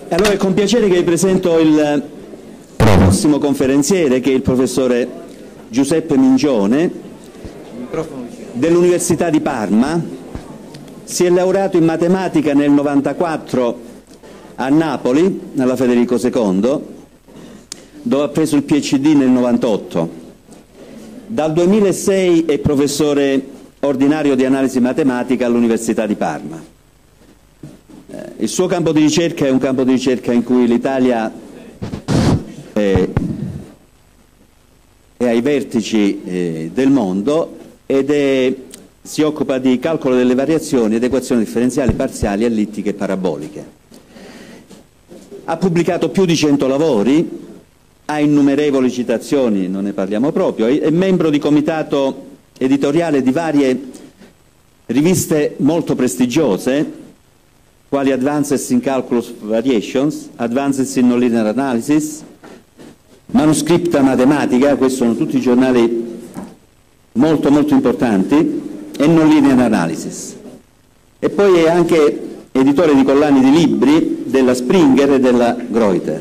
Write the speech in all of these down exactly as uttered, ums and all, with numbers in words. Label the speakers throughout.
Speaker 1: Allora è con piacere che vi presento il prossimo conferenziere, che è il professore Giuseppe Mingione dell'Università di Parma. Si è laureato in matematica nel novantaquattro a Napoli, alla Federico secondo, dove ha preso il P H D nel novantotto. Dal duemilasei è professore ordinario di analisi matematica all'Università di Parma. Il suo campo di ricerca è un campo di ricerca in cui l'Italia è, è ai vertici eh, del mondo ed è, si occupa di calcolo delle variazioni ed equazioni differenziali parziali, ellittiche e paraboliche. Ha pubblicato più di cento lavori, ha innumerevoli citazioni, non ne parliamo proprio, è membro di comitato editoriale di varie riviste molto prestigiose, quali Advances in Calculus Variations, Advances in Nonlinear Analysis, Manuscripta Matematica, questi sono tutti giornali molto molto importanti, e Nonlinear Analysis. E poi è anche editore di collane di libri della Springer e della Greuter.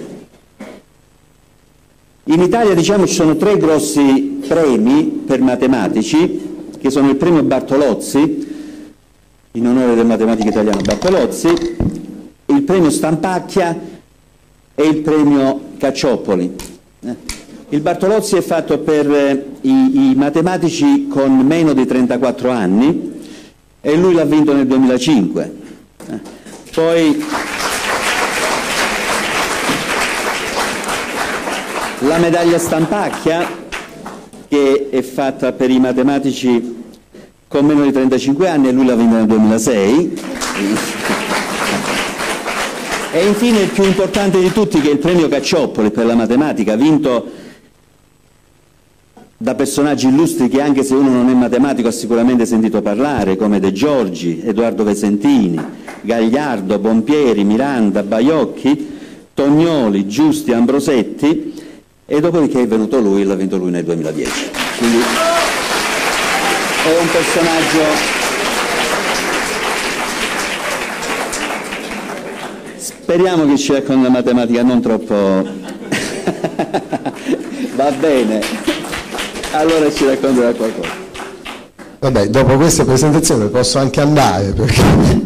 Speaker 1: In Italia, diciamo, ci sono tre grossi premi per matematici, che sono il premio Bartolozzi, in onore del matematico italiano Bartolozzi, il premio Stampacchia e il premio Cacciopoli. Eh. Il Bartolozzi è fatto per eh, i, i matematici con meno di trentaquattro anni e lui l'ha vinto nel duemilacinque. Eh. Poi la medaglia Stampacchia, che è fatta per i matematici con meno di trentacinque anni, e lui l'ha vinta nel duemilasei. E infine il più importante di tutti, che è il premio Cacciopoli per la matematica, vinto da personaggi illustri che, anche se uno non è matematico, ha sicuramente sentito parlare, come De Giorgi, Edoardo Vesentini, Gagliardo, Bompieri, Miranda, Baiocchi, Tognoli, Giusti, Ambrosetti, e dopodiché è venuto lui, l'ha vinto lui nel duemiladieci. Quindi è un personaggio speriamo che ci racconti la matematica non troppo va bene, allora ci racconterà qualcosa.
Speaker 2: Vabbè, dopo questa presentazione posso anche andare perché...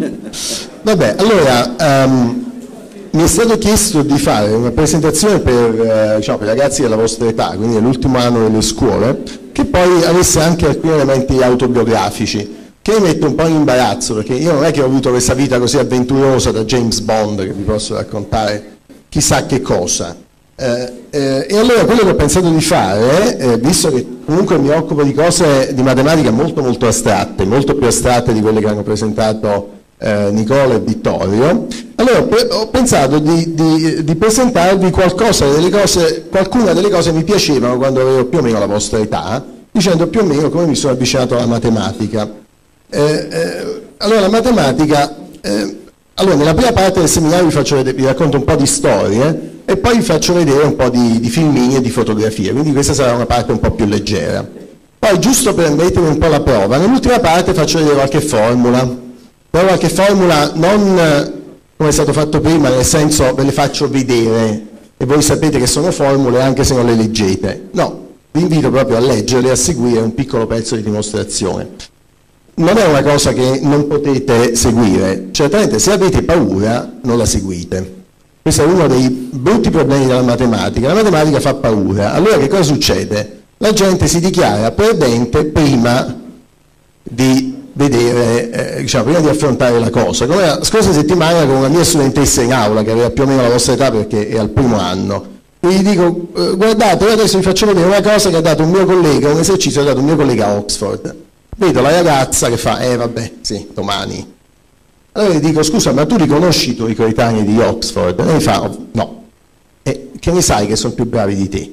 Speaker 2: vabbè, allora um, mi è stato chiesto di fare una presentazione per, eh, diciamo, per ragazzi della vostra età, quindi dell'ultimo anno delle scuole, che poi avesse anche alcuni elementi autobiografici, che mi mette un po' in imbarazzo, perché io non è che ho avuto questa vita così avventurosa da James Bond, che vi posso raccontare chissà che cosa. Eh, eh, e allora quello che ho pensato di fare, eh, visto che comunque mi occupo di cose di matematica molto molto astratte, molto più astratte di quelle che hanno presentato eh, Nicola e Vittorio, allora ho pensato di, di, di presentarvi qualcosa delle cose, qualcuna delle cose che mi piacevano quando avevo più o meno la vostra età, dicendo più o meno come mi sono avvicinato alla matematica. Eh, eh, allora la matematica, eh, allora nella prima parte del seminario vi, faccio vedere, vi racconto un po' di storie e poi vi faccio vedere un po' di, di filmini e di fotografie, quindi questa sarà una parte un po' più leggera. Poi, giusto per mettervi un po' la prova, nell'ultima parte faccio vedere qualche formula, però qualche formula non come è stato fatto prima, nel senso ve le faccio vedere e voi sapete che sono formule anche se non le leggete. No, vi invito proprio a leggerle e a seguire un piccolo pezzo di dimostrazione. Non è una cosa che non potete seguire, certamente se avete paura non la seguite. Questo è uno dei brutti problemi della matematica, la matematica fa paura. Allora che cosa succede? La gente si dichiara perdente prima di vedere, eh, diciamo, prima di affrontare la cosa. Come la scorsa settimana con una mia studentessa in aula che aveva più o meno la vostra età perché è al primo anno, e gli dico eh, guardate, io adesso vi faccio vedere una cosa che ha dato un mio collega, un esercizio che ha dato un mio collega a Oxford. Vedo la ragazza che fa, eh vabbè, sì, domani. Allora gli dico, scusa, ma tu riconosci i tuoi coetanei di Oxford? E lei fa, oh, no. E che ne sai che sono più bravi di te?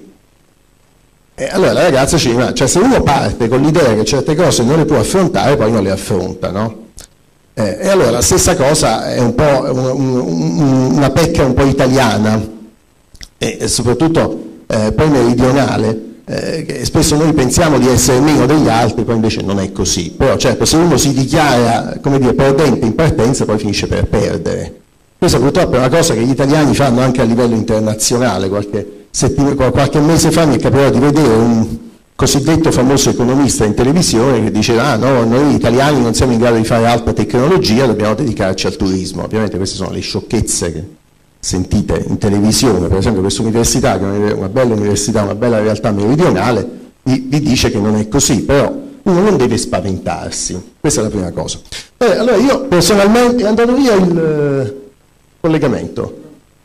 Speaker 2: E allora la ragazza ci rimane, cioè se uno parte con l'idea che certe cose non le può affrontare, poi non le affronta, no? Eh, e allora la stessa cosa è un po' un, un, una pecca un po' italiana e, e soprattutto eh, poi meridionale, eh, che spesso noi pensiamo di essere meno degli altri, poi invece non è così. Però certo, se uno si dichiara, come dire, perdente in partenza, poi finisce per perdere. Questa purtroppo è una cosa che gli italiani fanno anche a livello internazionale. Qualche, settimana, qualche mese fa mi è capitato di vedere un cosiddetto famoso economista in televisione che diceva: ah no, noi italiani non siamo in grado di fare alta tecnologia, dobbiamo dedicarci al turismo. Ovviamente queste sono le sciocchezze che sentite in televisione. Per esempio questa università, che è una bella università, una bella realtà meridionale, vi, vi dice che non è così, però uno non deve spaventarsi. Questa è la prima cosa. Eh, allora io personalmente è andato via il eh, collegamento.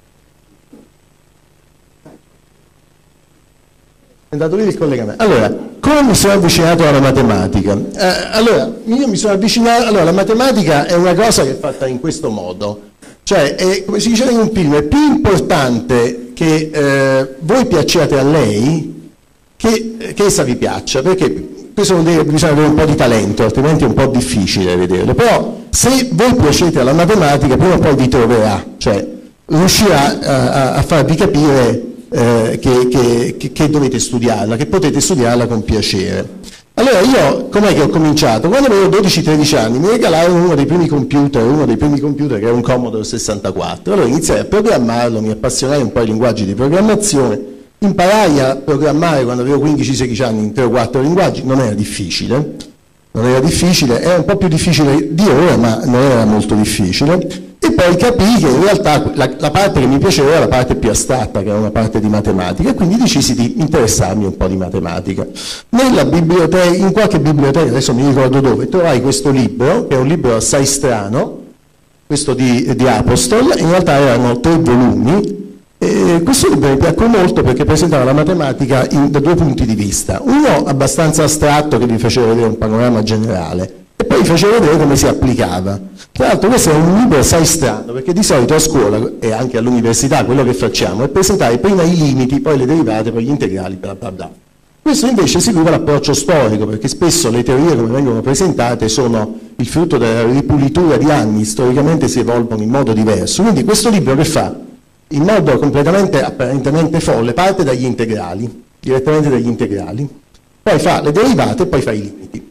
Speaker 2: È andato via il collegamento. Allora, come mi sono avvicinato alla matematica? Eh, allora, io mi sono avvicinato... Allora, la matematica è una cosa che è fatta in questo modo. Cioè, è, come si diceva in un film, è più importante che eh, voi piacciate a lei che, che essa vi piaccia, perché questo vuol dire che bisogna avere un po' di talento, altrimenti è un po' difficile vederlo. Però, se voi piacete alla matematica, prima o poi vi troverà, cioè riuscirà a, a farvi capire Eh, che, che, che dovete studiarla, che potete studiarla con piacere. Allora io, com'è che ho cominciato? Quando avevo dodici tredici anni mi regalarono uno dei primi computer, uno dei primi computer che era un Commodore sessantaquattro. Allora iniziai a programmarlo, mi appassionai un po' ai linguaggi di programmazione, imparai a programmare quando avevo quindici sedici anni in tre o quattro linguaggi, non era difficile, non era difficile, era un po' più difficile di ora, ma non era molto difficile. E poi capii che in realtà la, la parte che mi piaceva era la parte più astratta, che era una parte di matematica, e quindi decisi di interessarmi un po' di matematica. Nella biblioteca, in qualche biblioteca, adesso mi ricordo dove, trovai questo libro, che è un libro assai strano, questo di, di Apostol, in realtà erano tre volumi, e questo libro mi piacque molto perché presentava la matematica in, da due punti di vista. Uno abbastanza astratto, che vi faceva vedere un panorama generale, e poi vi faceva vedere come si applicava. Tra l'altro questo è un libro assai strano, perché di solito a scuola e anche all'università quello che facciamo è presentare prima i limiti, poi le derivate, poi gli integrali, bla bla bla. Questo invece seguiva l'approccio storico, perché spesso le teorie come vengono presentate sono il frutto della ripulitura di anni, storicamente si evolvono in modo diverso. Quindi questo libro che fa? In modo completamente, apparentemente folle, parte dagli integrali, direttamente dagli integrali, poi fa le derivate e poi fa i limiti.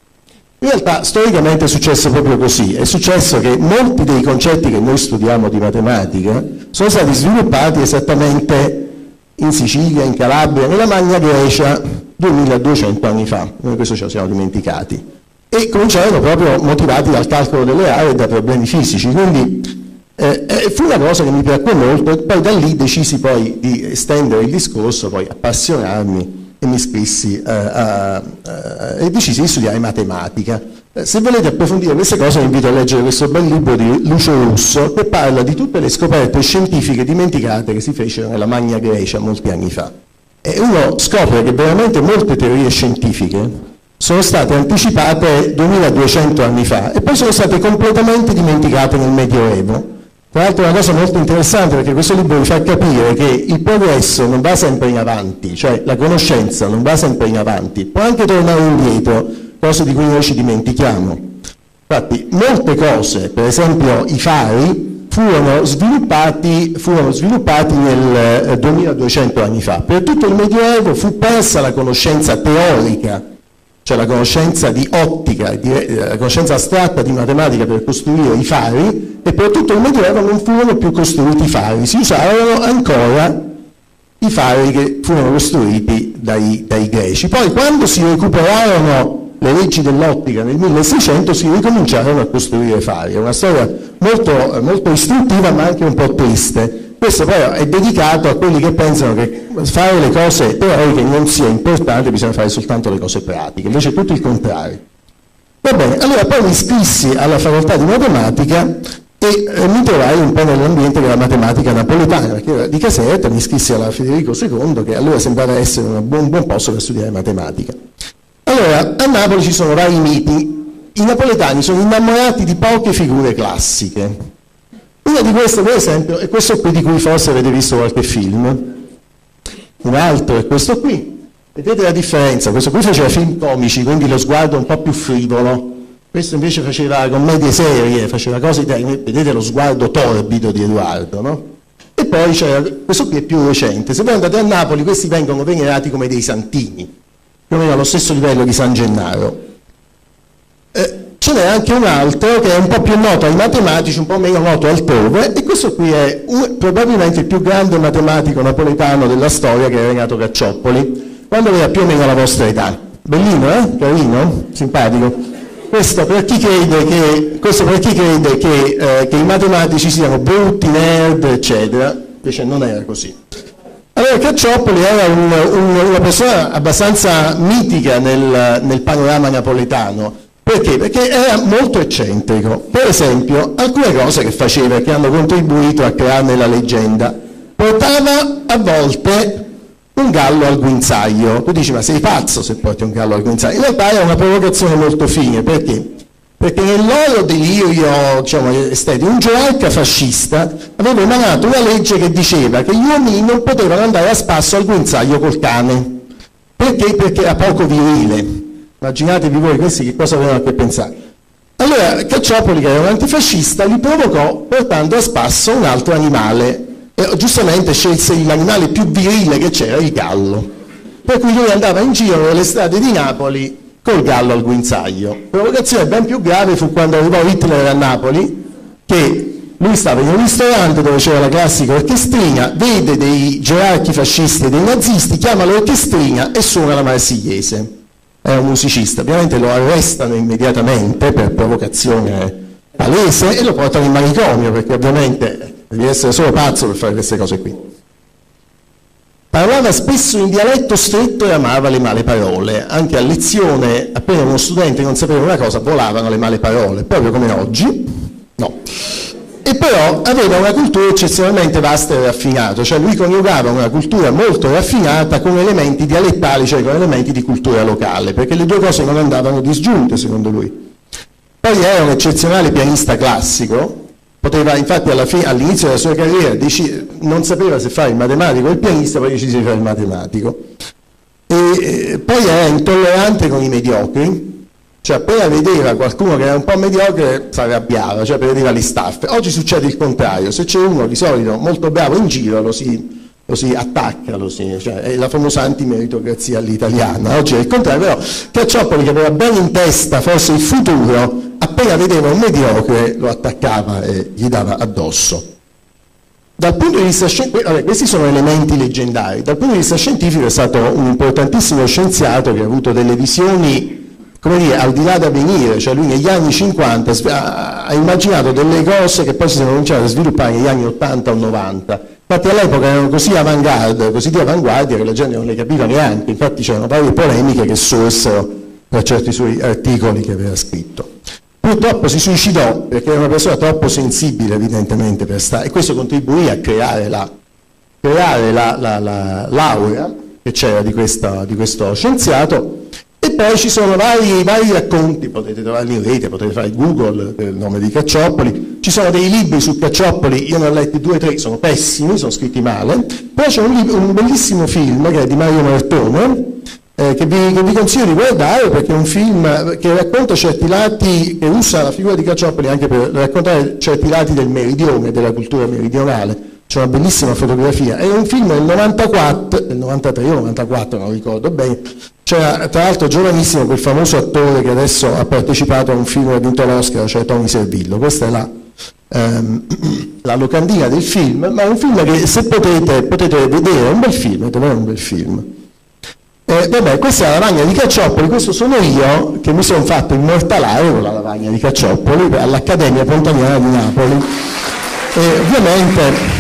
Speaker 2: In realtà storicamente è successo proprio così, è successo che molti dei concetti che noi studiamo di matematica sono stati sviluppati esattamente in Sicilia, in Calabria, nella Magna Grecia duemiladuecento anni fa, noi questo ce lo siamo dimenticati, e cominciarono proprio motivati dal calcolo delle aree e da problemi fisici, quindi eh, fu una cosa che mi piacque molto, e poi da lì decisi poi di estendere il discorso, poi appassionarmi, e mi iscrissi uh, a, uh, e decisi di studiare matematica. Eh, se volete approfondire queste cose vi invito a leggere questo bel libro di Lucio Russo che parla di tutte le scoperte scientifiche dimenticate che si fecero nella Magna Grecia molti anni fa. E uno scopre che veramente molte teorie scientifiche sono state anticipate duemiladuecento anni fa e poi sono state completamente dimenticate nel Medioevo. Tra l'altro è una cosa molto interessante, perché questo libro vi fa capire che il progresso non va sempre in avanti, cioè la conoscenza non va sempre in avanti, può anche tornare indietro, cose di cui noi ci dimentichiamo. Infatti molte cose, per esempio i fari, furono sviluppati, furono sviluppati nel eh, duemiladuecento anni fa. Per tutto il Medioevo fu persa la conoscenza teorica, cioè la conoscenza di ottica, di, eh, la conoscenza astratta di matematica per costruire i fari, e per tutto il Medioevo non furono più costruiti i fari, si usavano ancora i fari che furono costruiti dai, dai greci. Poi quando si recuperarono le leggi dell'ottica nel milleseicento si ricominciarono a costruire fari. È una storia molto, molto istruttiva ma anche un po' triste. Questo però è dedicato a quelli che pensano che fare le cose teoriche non sia importante, bisogna fare soltanto le cose pratiche, invece è tutto il contrario. Va bene, allora poi mi iscrissi alla facoltà di matematica e eh, mi trovai un po' nell'ambiente della matematica napoletana, perché era di Caserta, mi iscrissi alla Federico secondo, che allora sembrava essere un buon, buon posto per studiare matematica. Allora, a Napoli ci sono vari miti. I napoletani sono innamorati di poche figure classiche. Una di queste, per esempio, è questo qui di cui forse avete visto qualche film. Un altro è questo qui. Vedete la differenza? Questo qui faceva film comici, quindi lo sguardo un po' più frivolo. Questo invece faceva commedie serie, faceva cose, vedete lo sguardo torbido di Edoardo, no? E poi c'era, questo qui è più recente. Se voi andate a Napoli, questi vengono venerati come dei santini, più o meno allo stesso livello di San Gennaro. Eh, ce n'è anche un altro che è un po' più noto ai matematici, un po' meno noto altrove, e questo qui è un, probabilmente il più grande matematico napoletano della storia, che è Renato Caccioppoli, quando aveva più o meno la vostra età. Bellino, eh? Carino? Simpatico. Questo per chi crede che, questo per chi crede che, eh, che i matematici siano brutti, nerd, eccetera, invece non era così. Allora Caccioppoli era un, un, una persona abbastanza mitica nel, nel panorama napoletano. Perché? Perché era molto eccentrico. Per esempio, alcune cose che faceva e che hanno contribuito a crearne la leggenda: portava a volte un gallo al guinzaglio. Tu dici, ma sei pazzo se porti un gallo al guinzaglio? In realtà era una provocazione molto fine. Perché? Perché nel loro delirio, diciamo, estetico, un gerarca fascista aveva emanato una legge che diceva che gli uomini non potevano andare a spasso al guinzaglio col cane. Perché? Perché era poco virile. Immaginatevi voi questi che cosa avevano a che pensare. Allora Caccioppoli, che era un antifascista, li provocò portando a spasso un altro animale, e giustamente scelse l'animale più virile che c'era, il gallo. Per cui lui andava in giro nelle strade di Napoli col gallo al guinzaglio. Provocazione ben più grave fu quando arrivò Hitler a Napoli, che lui stava in un ristorante dove c'era la classica orchestrina, vede dei gerarchi fascisti e dei nazisti, chiama l'orchestrina e suona la Marsigliese. Era un musicista, ovviamente lo arrestano immediatamente per provocazione palese e lo portano in manicomio, perché ovviamente devi essere solo pazzo per fare queste cose qui. Parlava spesso in dialetto stretto e amava le male parole. Anche a lezione, appena uno studente non sapeva una cosa, volavano le male parole, proprio come oggi. No. E però aveva una cultura eccezionalmente vasta e raffinata, cioè lui coniugava una cultura molto raffinata con elementi dialettali, cioè con elementi di cultura locale, perché le due cose non andavano disgiunte secondo lui. Poi era un eccezionale pianista classico, poteva infatti alla fine, all'inizio della sua carriera deci, non sapeva se fare il matematico o il pianista, poi decise di fare il matematico. E eh, poi era intollerante con i mediocri. Cioè appena vedeva qualcuno che era un po' mediocre si arrabbiava, cioè vedeva le staffe. Oggi succede il contrario: se c'è uno di solito molto bravo in giro lo si, lo si attacca, lo si, cioè è la famosa antimeritocrazia all'italiana. Oggi è il contrario, però Caccioppoli, che aveva ben in testa forse il futuro, appena vedeva un mediocre lo attaccava e gli dava addosso. Dal punto di vista scientifico, vabbè, questi sono elementi leggendari. Dal punto di vista scientifico è stato un importantissimo scienziato che ha avuto delle visioni, come dire, al di là da venire, cioè lui negli anni cinquanta ha immaginato delle cose che poi si sono cominciate a sviluppare negli anni ottanta o novanta. Infatti all'epoca erano così avanguardia, così di avanguardia che la gente non le capiva neanche, infatti c'erano varie polemiche che sorsero per certi suoi articoli che aveva scritto. Purtroppo si suicidò perché era una persona troppo sensibile evidentemente per stare, e questo contribuì a creare la, creare la, la, la laurea che c'era di, questa, di questo scienziato. E poi ci sono vari, vari racconti, potete trovarli in rete, potete fare Google per il nome di Caccioppoli, ci sono dei libri su Caccioppoli, io ne ho letti due o tre, sono pessimi, sono scritti male, poi c'è un, un bellissimo film che è di Mario Martone, eh, che, vi, che vi consiglio di guardare, perché è un film che racconta certi lati, che usa la figura di Caccioppoli anche per raccontare certi lati del meridione, della cultura meridionale. C'è una bellissima fotografia, è un film del novantaquattro, del novantatré o novantaquattro, non ricordo bene. C'era tra l'altro giovanissimo quel famoso attore che adesso ha partecipato a un film che ha vinto l'Oscar, cioè Tony Servillo. Questa è la, ehm, la locandina del film, ma è un film che se potete, potete vedere, è un bel film, è un bel film. Eh, vabbè, questa è la lavagna di Caccioppoli, questo sono io che mi sono fatto immortalare con la lavagna di Caccioppoli all'Accademia Pontaniana di Napoli. E ovviamente...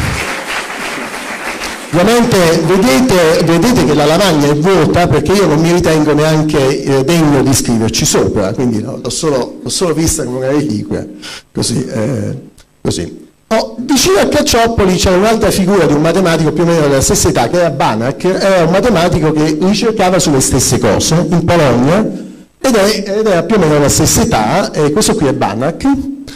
Speaker 2: Ovviamente vedete, vedete che la lavagna è vuota perché io non mi ritengo neanche eh, degno di scriverci sopra, quindi no, l'ho, solo, l'ho solo vista come una reliquia, così. Eh, così. Oh, vicino a Caccioppoli c'è un'altra figura di un matematico più o meno della stessa età, che era Banach, era un matematico che ricercava sulle stesse cose in Polonia, ed, è, ed era più o meno della stessa età, e questo qui è Banach,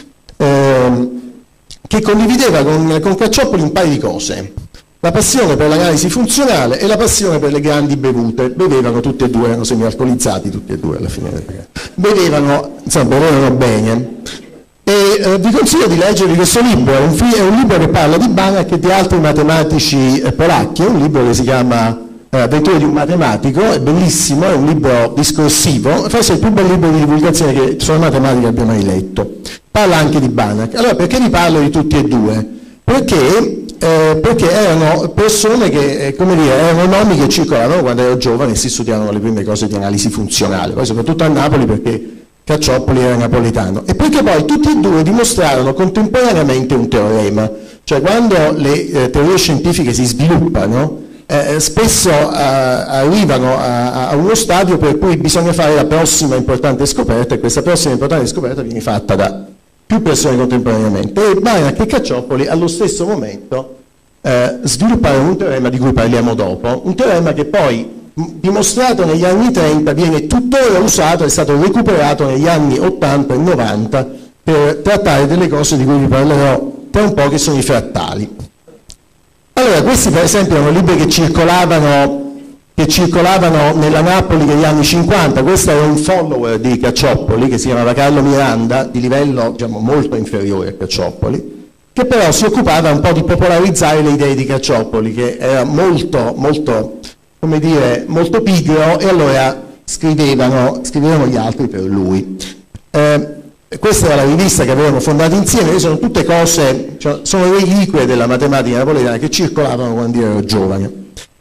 Speaker 2: eh, che condivideva con, con Caccioppoli un paio di cose. La passione per l'analisi funzionale e la passione per le grandi bevute. Bevevano tutti e due, erano semi-alcolizzati tutti e due alla fine. Bevevano, insomma, bevevano bene. E eh, vi consiglio di leggervi questo libro, è un, è un libro che parla di Banach e di altri matematici eh, polacchi, è un libro che si chiama eh, Avventure di un matematico, è bellissimo, è un libro discorsivo, forse è il più bel libro di divulgazione che sulla matematica abbia mai letto. Parla anche di Banach. Allora, perché vi parlo di tutti e due? Perché, eh, perché erano persone che, eh, come dire, erano nomi che circolavano quando ero giovane e si studiavano le prime cose di analisi funzionale, poi soprattutto a Napoli perché Cacciopoli era napoletano, e perché poi tutti e due dimostrarono contemporaneamente un teorema, cioè quando le eh, teorie scientifiche si sviluppano, eh, spesso eh, arrivano a, a uno stadio per cui bisogna fare la prossima importante scoperta, e questa prossima importante scoperta viene fatta da più persone contemporaneamente, e Banach e Cacciopoli allo stesso momento eh, svilupparono un teorema di cui parliamo dopo, un teorema che poi, dimostrato negli anni trenta, viene tuttora usato, è stato recuperato negli anni ottanta e novanta per trattare delle cose di cui vi parlerò tra un po', che sono i frattali. Allora, questi per esempio erano libri che circolavano, che circolavano nella Napoli degli anni cinquanta. Questo era un follower di Cacciopoli che si chiamava Carlo Miranda, di livello diciamo molto inferiore a Cacciopoli, che però si occupava un po' di popolarizzare le idee di Cacciopoli, che era molto, molto, come dire, molto pigro, e allora scrivevano, scrivevano gli altri per lui. Eh, questa era la rivista che avevano fondato insieme, sono tutte cose, cioè, sono reliquie della matematica napoletana che circolavano quando io ero giovane.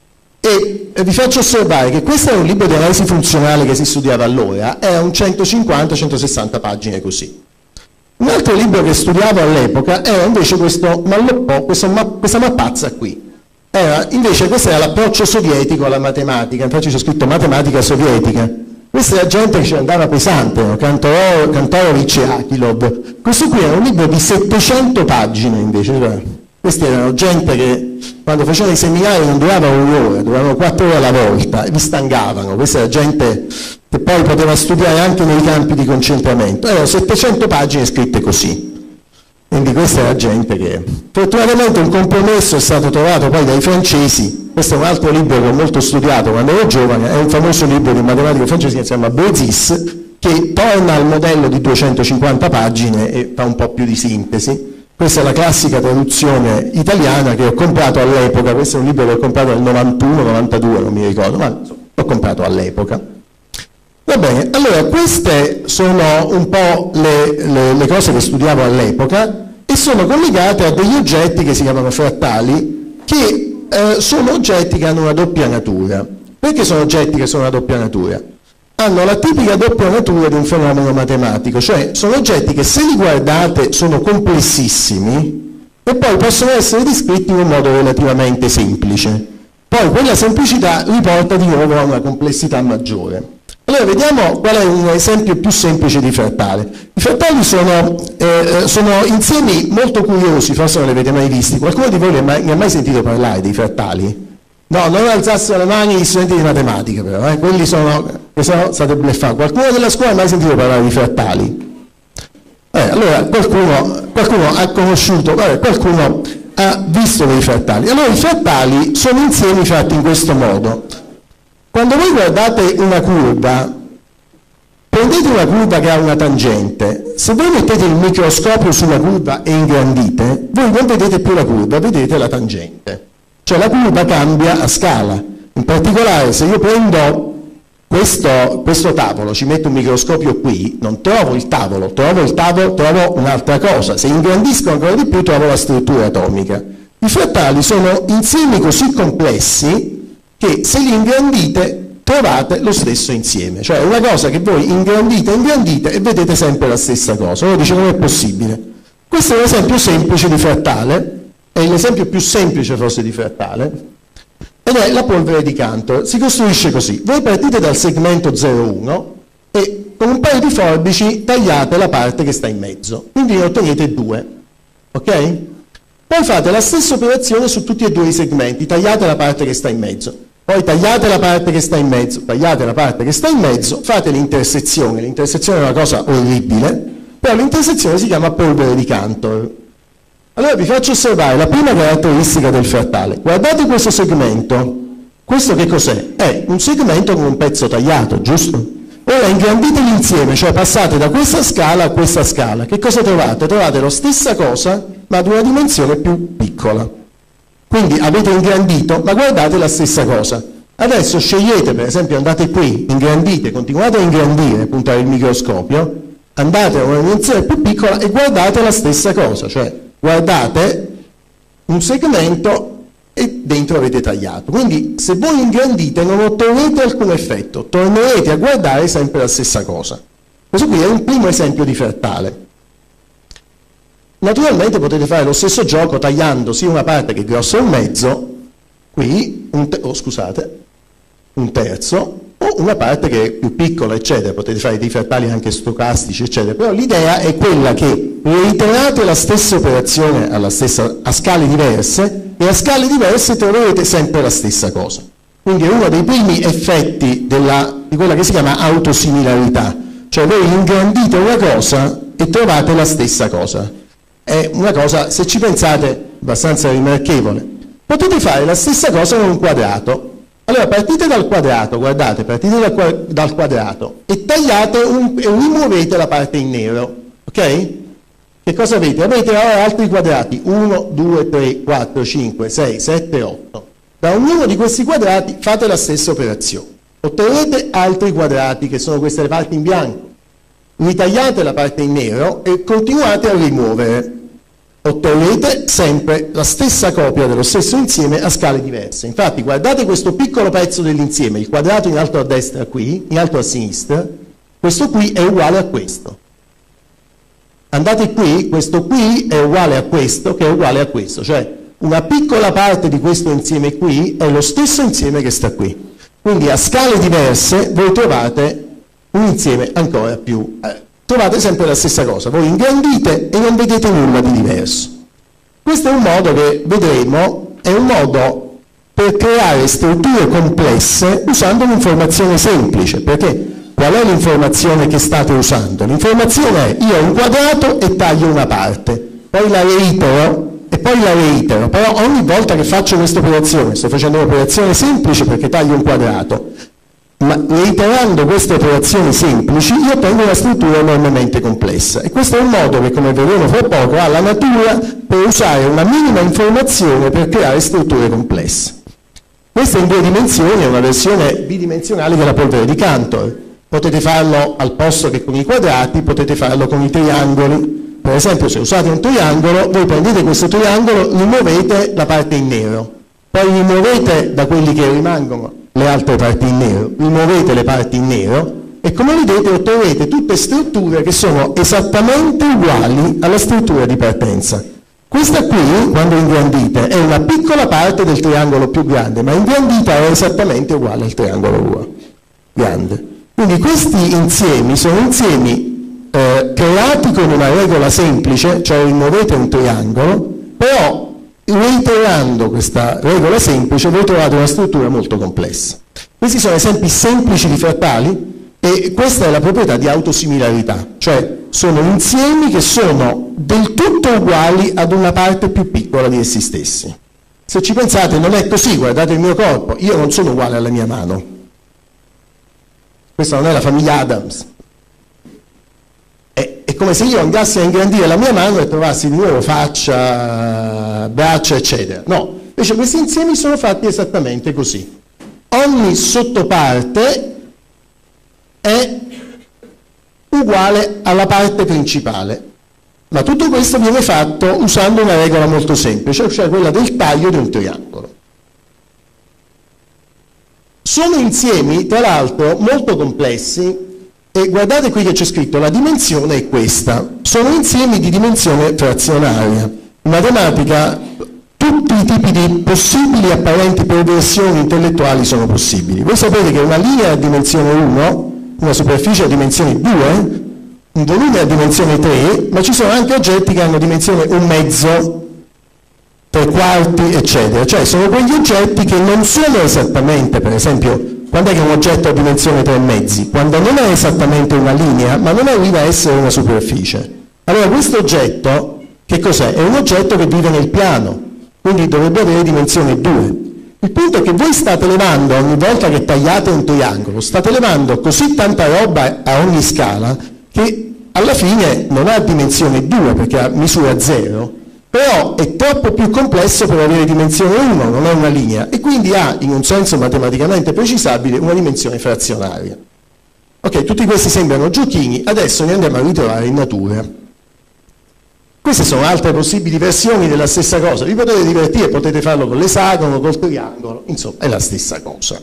Speaker 2: E eh, vi faccio osservare che questo era un libro di analisi funzionale che si studiava allora, era un centocinquanta centosessanta pagine così. Un altro libro che studiavo all'epoca era invece questo Malloppò, questo ma, questa mappazza qui. Era, invece questo era l'approccio sovietico alla matematica, infatti c'è scritto matematica sovietica. Questa era gente che ci andava pesante, no? Kantorov, Kantorovich e Akilov. Questo qui era un libro di settecento pagine invece, cioè, questi erano gente che quando facevano i seminari non duravano un'ora, duravano quattro ore alla volta e vi stangavano. Questa era gente che poi poteva studiare anche nei campi di concentramento. Erano settecento pagine scritte così. Quindi questa era gente che... Fortunatamente un compromesso è stato trovato poi dai francesi. Questo è un altro libro che ho molto studiato quando ero giovane, è un famoso libro di matematica francese che si chiama Béziers, che torna al modello di duecentocinquanta pagine e fa un po' più di sintesi. Questa è la classica traduzione italiana che ho comprato all'epoca. Questo è un libro che ho comprato nel novantuno novantadue, non mi ricordo, ma l'ho comprato all'epoca. Va bene, allora queste sono un po' le, le, le cose che studiavo all'epoca e sono collegate a degli oggetti che si chiamano frattali, che eh, sono oggetti che hanno una doppia natura. Perché sono oggetti che sono una doppia natura? Hanno la tipica doppia natura di un fenomeno matematico, cioè sono oggetti che se li guardate sono complessissimi e poi possono essere descritti in un modo relativamente semplice. Poi quella semplicità riporta di nuovo a una complessità maggiore. Allora vediamo qual è un esempio più semplice di frattale. I frattali sono, eh, sono insiemi molto curiosi, forse non li avete mai visti. Qualcuno di voi ne ha mai, ne ha mai sentito parlare dei frattali? No, non alzassero le mani gli studenti di matematica però, eh? Quelli sono, che sono state bleffati. Qualcuno della scuola ha mai sentito parlare di frattali? Eh, allora qualcuno, qualcuno ha conosciuto, vabbè, qualcuno ha visto dei frattali. Allora i frattali sono insiemi fatti in questo modo. Quando voi guardate una curva, prendete una curva che ha una tangente, se voi mettete il microscopio sulla curva e ingrandite, voi non vedete più la curva, vedete la tangente. Cioè la curva cambia a scala. In particolare se io prendo questo, questo tavolo, ci metto un microscopio qui, non trovo il tavolo, trovo il tavolo, trovo un'altra cosa. Se ingrandisco ancora di più trovo la struttura atomica. I frattali sono insiemi così complessi che se li ingrandite trovate lo stesso insieme, cioè una cosa che voi ingrandite, ingrandite e vedete sempre la stessa cosa. Uno dice non è possibile. Questo è un esempio semplice di frattale, è l'esempio più semplice forse di frattale, ed è la polvere di Cantor. Si costruisce così: voi partite dal segmento zero uno e con un paio di forbici tagliate la parte che sta in mezzo, quindi ne ottenete due, ok? Poi fate la stessa operazione su tutti e due i segmenti, tagliate la parte che sta in mezzo, poi tagliate la parte che sta in mezzo, tagliate la parte che sta in mezzo, fate l'intersezione. L'intersezione è una cosa orribile, però l'intersezione si chiama polvere di Cantor. Allora vi faccio osservare la prima caratteristica del frattale. Guardate questo segmento, questo che cos'è? È un segmento con un pezzo tagliato, giusto? Ora ingrandite l'insieme, cioè passate da questa scala a questa scala. Che cosa trovate? Trovate la stessa cosa, ma ad una dimensione più piccola. Quindi avete ingrandito, ma guardate la stessa cosa. Adesso scegliete, per esempio andate qui, ingrandite, continuate a ingrandire, puntare il microscopio, andate a una dimensione più piccola e guardate la stessa cosa, cioè guardate un segmento e dentro avete tagliato. Quindi se voi ingrandite non otterrete alcun effetto, tornerete a guardare sempre la stessa cosa. Questo qui è un primo esempio di frattale. Naturalmente potete fare lo stesso gioco tagliando sia una parte che è grossa un mezzo, qui, un te- oh, scusate, un terzo, o una parte che è più piccola, eccetera. Potete fare dei frattali anche stocastici, eccetera. Però l'idea è quella che reiterate la stessa operazione alla stessa, a scale diverse, e a scale diverse troverete sempre la stessa cosa. Quindi è uno dei primi effetti della, di quella che si chiama autosimilarità, cioè voi ingrandite una cosa e trovate la stessa cosa. È una cosa, se ci pensate, abbastanza rimarchevole. Potete fare la stessa cosa con un quadrato. Allora partite dal quadrato, guardate, partite dal, dal quadrato e tagliate un, e rimuovete la parte in nero, ok? Che cosa avete? Avete ora altri quadrati, uno, due, tre, quattro, cinque, sei, sette, otto. Da ognuno di questi quadrati fate la stessa operazione. Otterrete altri quadrati, che sono queste le parti in bianco. Ritagliate la parte in nero e continuate a rimuovere. Otterrete sempre la stessa copia dello stesso insieme a scale diverse. Infatti guardate questo piccolo pezzo dell'insieme, il quadrato in alto a destra qui, in alto a sinistra, questo qui è uguale a questo. Andate qui, questo qui è uguale a questo, che è uguale a questo, cioè una piccola parte di questo insieme qui è lo stesso insieme che sta qui. Quindi a scale diverse voi trovate un insieme ancora più... Eh, trovate sempre la stessa cosa, voi ingrandite e non vedete nulla di diverso. Questo è un modo che vedremo, è un modo per creare strutture complesse usando un'informazione semplice, perché qual è l'informazione che state usando? L'informazione è: io ho un quadrato e taglio una parte, poi la reitero e poi la reitero, però ogni volta che faccio questa operazione, sto facendo un'operazione semplice perché taglio un quadrato, ma reiterando queste operazioni semplici io ottengo una struttura enormemente complessa, e questo è un modo che, come vedremo fra poco, ha la natura per usare una minima informazione per creare strutture complesse. Questa in due dimensioni è una versione bidimensionale della polvere di Cantor. Potete farlo al posto che con i quadrati, potete farlo con i triangoli. Per esempio, se usate un triangolo, voi prendete questo triangolo, rimuovete la parte in nero, poi rimuovete da quelli che rimangono le altre parti in nero, rimuovete le parti in nero e, come vedete, otterrete tutte strutture che sono esattamente uguali alla struttura di partenza. Questa qui, quando ingrandite, è una piccola parte del triangolo più grande, ma ingrandita è esattamente uguale al triangolo grande. Quindi questi insiemi sono insiemi eh, creati con una regola semplice, cioè rimuovete un triangolo, però reiterando questa regola semplice voi trovate una struttura molto complessa. Questi sono esempi semplici di frattali e questa è la proprietà di autosimilarità, cioè sono insiemi che sono del tutto uguali ad una parte più piccola di essi stessi. Se ci pensate non è così, guardate il mio corpo, io non sono uguale alla mia mano. Questa non è la famiglia Adams. È, è come se io andassi a ingrandire la mia mano e trovassi di nuovo faccia, braccia, eccetera. No, invece questi insiemi sono fatti esattamente così. Ogni sottoparte è uguale alla parte principale, ma tutto questo viene fatto usando una regola molto semplice, cioè quella del taglio di un triangolo. Sono insiemi, tra l'altro, molto complessi, e guardate qui che c'è scritto: la dimensione è questa. Sono insiemi di dimensione frazionaria. In matematica tutti i tipi di possibili apparenti perversioni intellettuali sono possibili. Voi sapete che una linea a dimensione uno, una superficie a dimensione due, un volume a dimensione tre, ma ci sono anche oggetti che hanno dimensione un mezzo, tre quarti, eccetera. Cioè sono quegli oggetti che non sono esattamente, per esempio, quando è che un oggetto ha dimensione tre mezzi? Quando non è esattamente una linea, ma non arriva a essere una superficie. Allora questo oggetto, che cos'è? È un oggetto che vive nel piano, quindi dovrebbe avere dimensione due. Il punto è che voi state levando, ogni volta che tagliate un triangolo, state levando così tanta roba a ogni scala che alla fine non ha dimensione due perché ha misura zero, però è troppo più complesso per avere dimensione uno, non è una linea, e quindi ha, in un senso matematicamente precisabile, una dimensione frazionaria. Ok, tutti questi sembrano giochini, adesso li andiamo a ritrovare in natura. Queste sono altre possibili versioni della stessa cosa, vi potete divertire, potete farlo con l'esagono, col triangolo, insomma è la stessa cosa.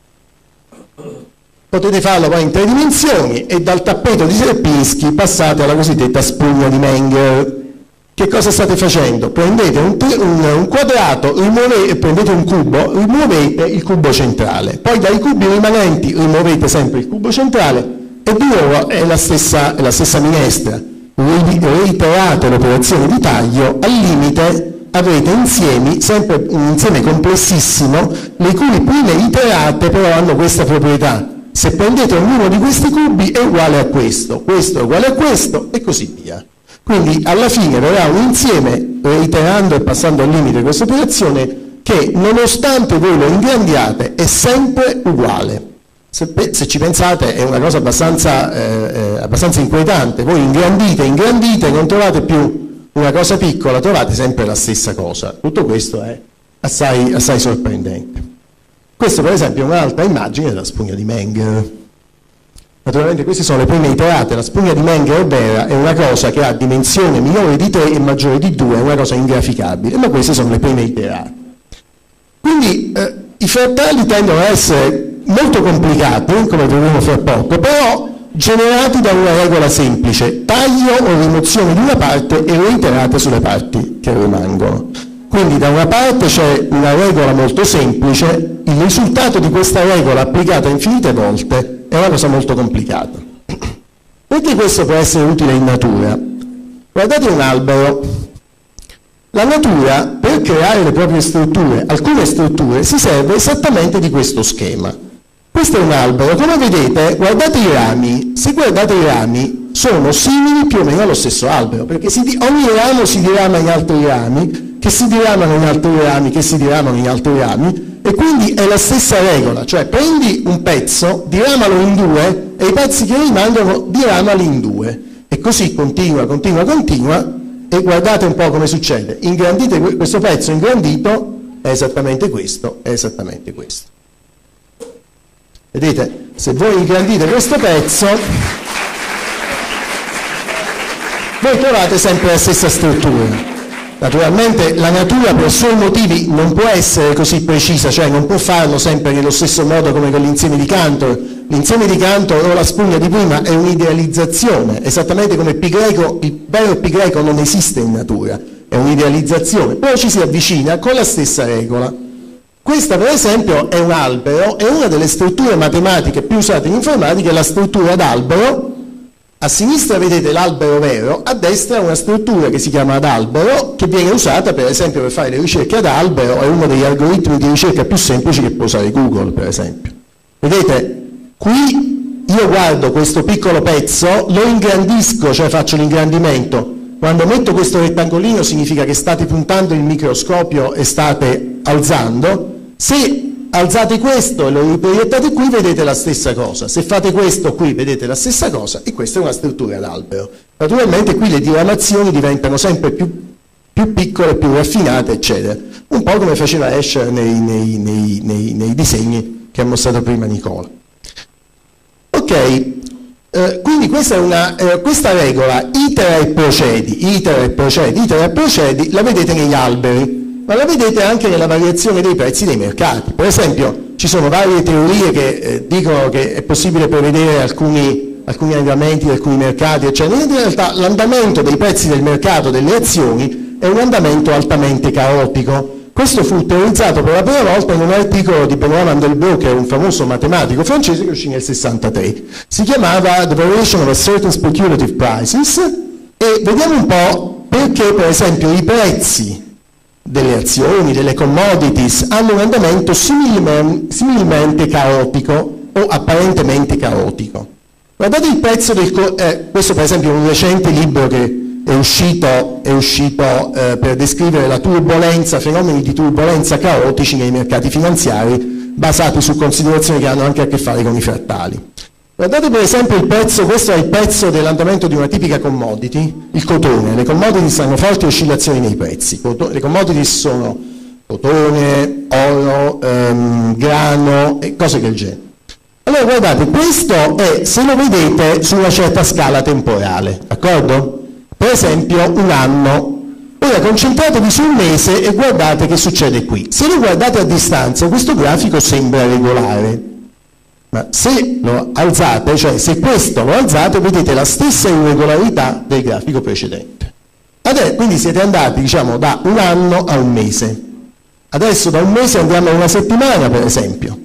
Speaker 2: Potete farlo poi in tre dimensioni e dal tappeto di Sierpinski passate alla cosiddetta spugna di Menger. Che cosa state facendo? Prendete un, un, un quadrato, rimuovete, prendete un cubo, rimuovete il cubo centrale, poi dai cubi rimanenti rimuovete sempre il cubo centrale e di nuovo è la stessa, è la stessa minestra. Reiterate l'operazione di taglio, al limite avrete insiemi, sempre un insieme complessissimo, le cui prime iterate però hanno questa proprietà. Se prendete ognuno di questi cubi è uguale a questo, questo è uguale a questo e così via. Quindi alla fine verrà un insieme, reiterando e passando al limite questa operazione, che nonostante voi lo ingrandiate è sempre uguale. Se, se ci pensate è una cosa abbastanza, eh, abbastanza inquietante, voi ingrandite, ingrandite, non trovate più una cosa piccola, trovate sempre la stessa cosa. Tutto questo è assai, assai sorprendente. Questa per esempio è un'altra immagine della spugna di Menger. Naturalmente queste sono le prime iterate, la spugna di Menger è vera, è una cosa che ha dimensione minore di tre e maggiore di due, è una cosa ingraficabile, ma queste sono le prime iterate. Quindi eh, i frattali tendono ad essere molto complicati, come vedremo fra poco, però generati da una regola semplice, taglio o rimozione di una parte e reiterate sulle parti che rimangono. Quindi da una parte c'è una regola molto semplice, il risultato di questa regola applicata infinite volte è una cosa molto complicata. Perché questo può essere utile in natura? Guardate un albero. La natura, per creare le proprie strutture, alcune strutture, si serve esattamente di questo schema. Questo è un albero, come vedete, guardate i rami, se guardate i rami sono simili più o meno allo stesso albero, perché si di, ogni ramo si dirama in altri rami, che si diramano in altri rami, che si diramano in altri rami, e quindi è la stessa regola, cioè prendi un pezzo, diramalo in due, e i pezzi che rimangono diramali in due, e così continua, continua, continua, e guardate un po' come succede. Ingrandite questo pezzo, ingrandito, è esattamente questo, è esattamente questo. Vedete, se voi ingrandite questo pezzo, voi trovate sempre la stessa struttura. Naturalmente la natura per suoi motivi non può essere così precisa, cioè non può farlo sempre nello stesso modo come con l'insieme di Cantor. L'insieme di Cantor o la spugna di prima è un'idealizzazione, esattamente come pi greco, il vero pi greco non esiste in natura, è un'idealizzazione, poi ci si avvicina con la stessa regola. Questa per esempio è un albero, è una delle strutture matematiche più usate in informatica, è la struttura d'albero. A sinistra vedete l'albero vero, a destra una struttura che si chiama ad albero, che viene usata per esempio per fare le ricerche ad albero, è uno degli algoritmi di ricerca più semplici che può usare Google per esempio. Vedete, qui io guardo questo piccolo pezzo, lo ingrandisco, cioè faccio l'ingrandimento. Quando metto questo rettangolino significa che state puntando il microscopio e state alzando. Se alzate questo e lo riproiettate qui, vedete la stessa cosa. Se fate questo qui, vedete la stessa cosa, e questa è una struttura d'albero. Naturalmente qui le diramazioni diventano sempre più, più piccole, più raffinate, eccetera. Un po' come faceva Escher nei, nei, nei, nei, nei disegni che ha mostrato prima Nicola. Ok, eh, quindi questa, è una, eh, questa regola, itera e procedi, itera e procedi, itera e procedi, la vedete negli alberi. Ma la vedete anche nella variazione dei prezzi dei mercati. Per esempio ci sono varie teorie che eh, dicono che è possibile prevedere alcuni, alcuni andamenti di alcuni mercati, eccetera. In realtà l'andamento dei prezzi del mercato delle azioni è un andamento altamente caotico. Questo fu teorizzato per la prima volta in un articolo di Benoît Mandelbrot, che è un famoso matematico francese che uscì nel sessantatré. Si chiamava The Variation of a Certain Speculative Prices, e vediamo un po' perché per esempio i prezzi delle azioni, delle commodities, hanno un andamento similmente, similmente caotico o apparentemente caotico. Guardate il prezzo del... Eh, questo per esempio è un recente libro che è uscito, è uscito eh, per descrivere la turbolenza, fenomeni di turbolenza caotici nei mercati finanziari, basati su considerazioni che hanno anche a che fare con i frattali. Guardate per esempio il pezzo, questo è il pezzo dell'andamento di una tipica commodity, il cotone. Le commodities hanno forti oscillazioni nei prezzi. Le commodities sono cotone, oro, ehm, grano e cose del genere. Allora guardate, questo è, se lo vedete, su una certa scala temporale, d'accordo? Per esempio un anno. Ora concentratevi sul mese e guardate che succede qui. Se lo guardate a distanza, questo grafico sembra regolare. Ma se lo alzate, cioè se questo lo alzate, vedete la stessa irregolarità del grafico precedente. Adesso, quindi siete andati, diciamo, da un anno a un mese. Adesso da un mese andiamo a una settimana, per esempio.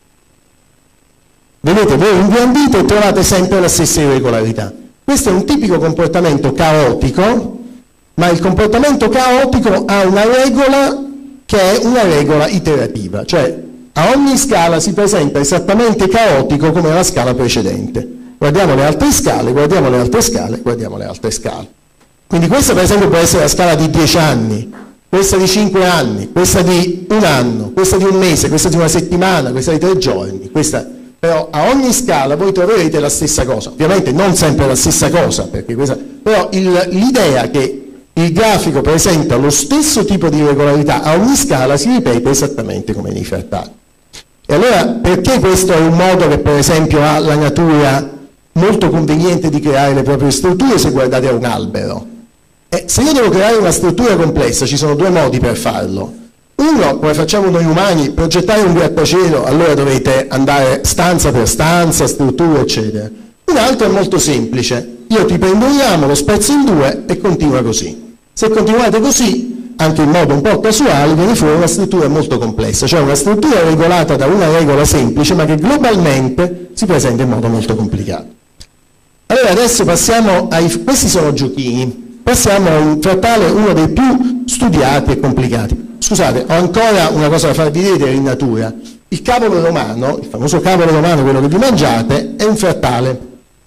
Speaker 2: Vedete, voi ingrandite e trovate sempre la stessa irregolarità. Questo è un tipico comportamento caotico, ma il comportamento caotico ha una regola che è una regola iterativa, cioè a ogni scala si presenta esattamente caotico come la scala precedente. Guardiamo le altre scale, guardiamo le altre scale, guardiamo le altre scale. Quindi questa per esempio può essere la scala di dieci anni, questa di cinque anni, questa di un anno, questa di un mese, questa di una settimana, questa di tre giorni. Questa... Però a ogni scala voi troverete la stessa cosa. Ovviamente non sempre la stessa cosa, perché questa... però l'idea che il grafico presenta lo stesso tipo di regolarità a ogni scala si ripete esattamente come nei frattali. E allora perché questo è un modo che per esempio ha la natura molto conveniente di creare le proprie strutture se guardate a un albero? E se io devo creare una struttura complessa ci sono due modi per farlo. Uno, come facciamo noi umani, progettare un grattacielo, allora dovete andare stanza per stanza, struttura eccetera. Un altro è molto semplice, io ti prendo un ramo, lo spezzo in due e continua così. Se continuate così, anche in modo un po' casuale, viene fuori una struttura molto complessa, cioè una struttura regolata da una regola semplice, ma che globalmente si presenta in modo molto complicato. Allora adesso passiamo ai... questi sono giochini, passiamo a un frattale, uno dei più studiati e complicati. Scusate, ho ancora una cosa da farvi vedere in natura. Il cavolo romano, il famoso cavolo romano, quello che vi mangiate, è un frattale.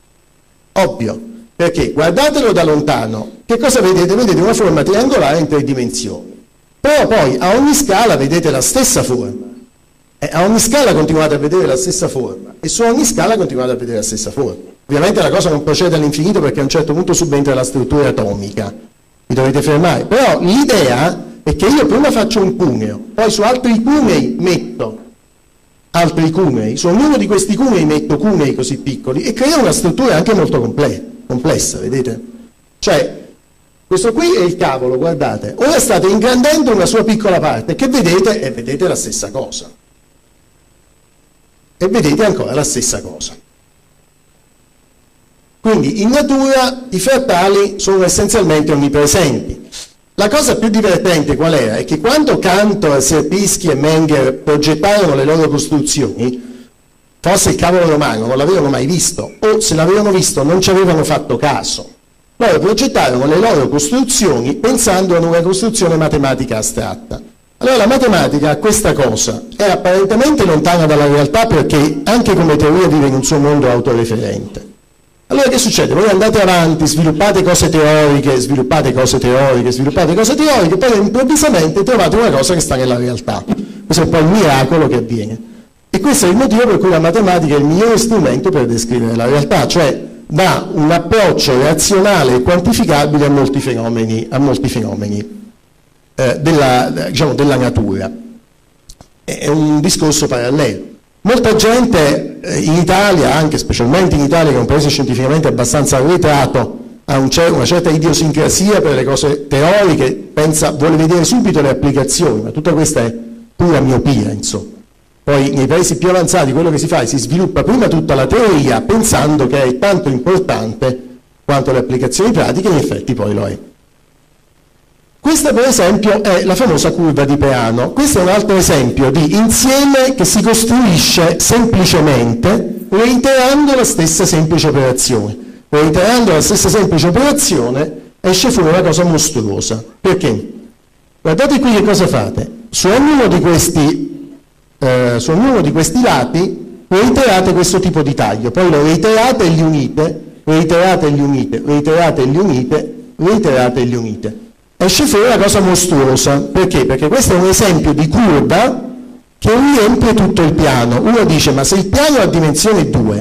Speaker 2: Ovvio. Perché guardatelo da lontano, che cosa vedete? Vedete una forma triangolare in tre dimensioni. Però poi a ogni scala vedete la stessa forma. E a ogni scala continuate a vedere la stessa forma. E su ogni scala continuate a vedere la stessa forma. Ovviamente la cosa non procede all'infinito perché a un certo punto subentra la struttura atomica. Vi dovete fermare. Però l'idea è che io prima faccio un cuneo, poi su altri cunei metto altri cunei, su ognuno di questi cunei metto cunei così piccoli e creo una struttura anche molto complessa. complessa, vedete? Cioè, questo qui è il cavolo, guardate, ora state ingrandendo una sua piccola parte, che vedete? E vedete la stessa cosa. E vedete ancora la stessa cosa. Quindi in natura i frattali sono essenzialmente onnipresenti. La cosa più divertente qual era? È che quando Cantor, Sierpinski e Menger progettarono le loro costruzioni, forse il cavolo romano non l'avevano mai visto, o se l'avevano visto non ci avevano fatto caso. Loro progettarono le loro costruzioni pensando ad una costruzione matematica astratta. Allora la matematica ha questa cosa, è apparentemente lontana dalla realtà perché anche come teoria vive in un suo mondo autoreferente. Allora che succede? Voi andate avanti, sviluppate cose teoriche, sviluppate cose teoriche, sviluppate cose teoriche, poi improvvisamente trovate una cosa che sta nella realtà. Questo è un po' il miracolo che avviene. E questo è il motivo per cui la matematica è il migliore strumento per descrivere la realtà, cioè dà un approccio razionale e quantificabile a molti fenomeni, a molti fenomeni eh, della, diciamo, della natura. È un discorso parallelo. Molta gente eh, in Italia, anche specialmente in Italia che è un paese scientificamente abbastanza arretrato, ha un cer- una certa idiosincrasia per le cose teoriche, pensa, vuole vedere subito le applicazioni, ma tutta questa è pura miopia, insomma. Poi nei paesi più avanzati quello che si fa è si sviluppa prima tutta la teoria pensando che è tanto importante quanto le applicazioni pratiche, in effetti poi lo è. Questa per esempio è la famosa curva di Peano. Questo è un altro esempio di insieme che si costruisce semplicemente reiterando la stessa semplice operazione. Reiterando la stessa semplice operazione esce fuori una cosa mostruosa. Perché? Guardate qui che cosa fate. Su ognuno di questi Eh, su ognuno di questi lati reiterate questo tipo di taglio, poi lo reiterate e li unite, reiterate e li unite, reiterate e li unite, reiterate e li unite. Esce fuori una cosa mostruosa, perché? Perché questo è un esempio di curva che riempie tutto il piano. Uno dice, ma se il piano ha dimensione due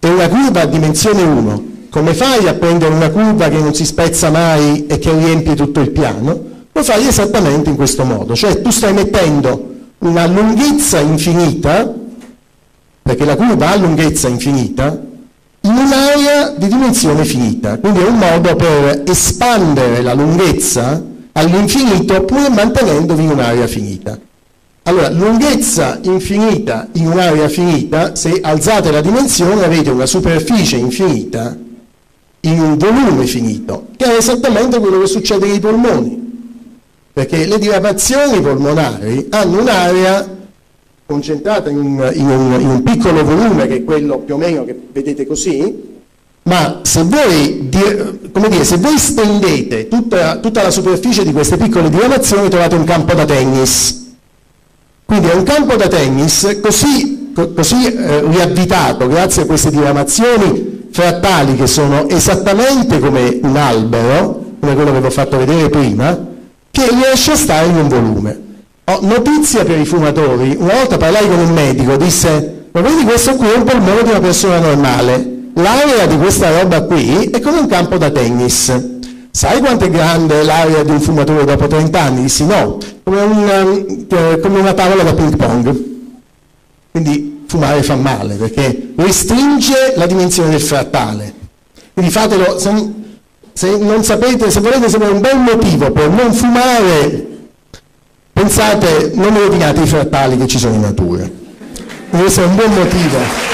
Speaker 2: è una curva a dimensione uno. Come fai a prendere una curva che non si spezza mai e che riempie tutto il piano? Lo fai esattamente in questo modo, cioè tu stai mettendo una lunghezza infinita, perché la curva ha lunghezza infinita, in un'area di dimensione finita. Quindi è un modo per espandere la lunghezza all'infinito pur mantenendovi in un'area finita. Allora, lunghezza infinita in un'area finita, se alzate la dimensione avete una superficie infinita in un volume finito, che è esattamente quello che succede nei polmoni, perché le diramazioni polmonari hanno un'area concentrata in un, in, un, in un piccolo volume, che è quello più o meno che vedete così, ma se voi, come dire, se voi stendete tutta, tutta la superficie di queste piccole diramazioni trovate un campo da tennis. Quindi è un campo da tennis così, così eh, riavvitato grazie a queste diramazioni frattali che sono esattamente come un albero, come quello che vi ho fatto vedere prima, che riesce a stare in un volume. Ho notizia per i fumatori: una volta parlai con un medico, disse: ma vedi, questo qui è un polmone di una persona normale, l'area di questa roba qui è come un campo da tennis. Sai quanto è grande l'area di un fumatore dopo trenta anni? Dissi no, come una, come una tavola da ping pong. Quindi fumare fa male, perché restringe la dimensione del frattale. Quindi fatelo, se, se non sapete, se volete sapere un bel motivo per non fumare, pensate, non rovinate i frattali che ci sono in natura. Questo è un buon motivo.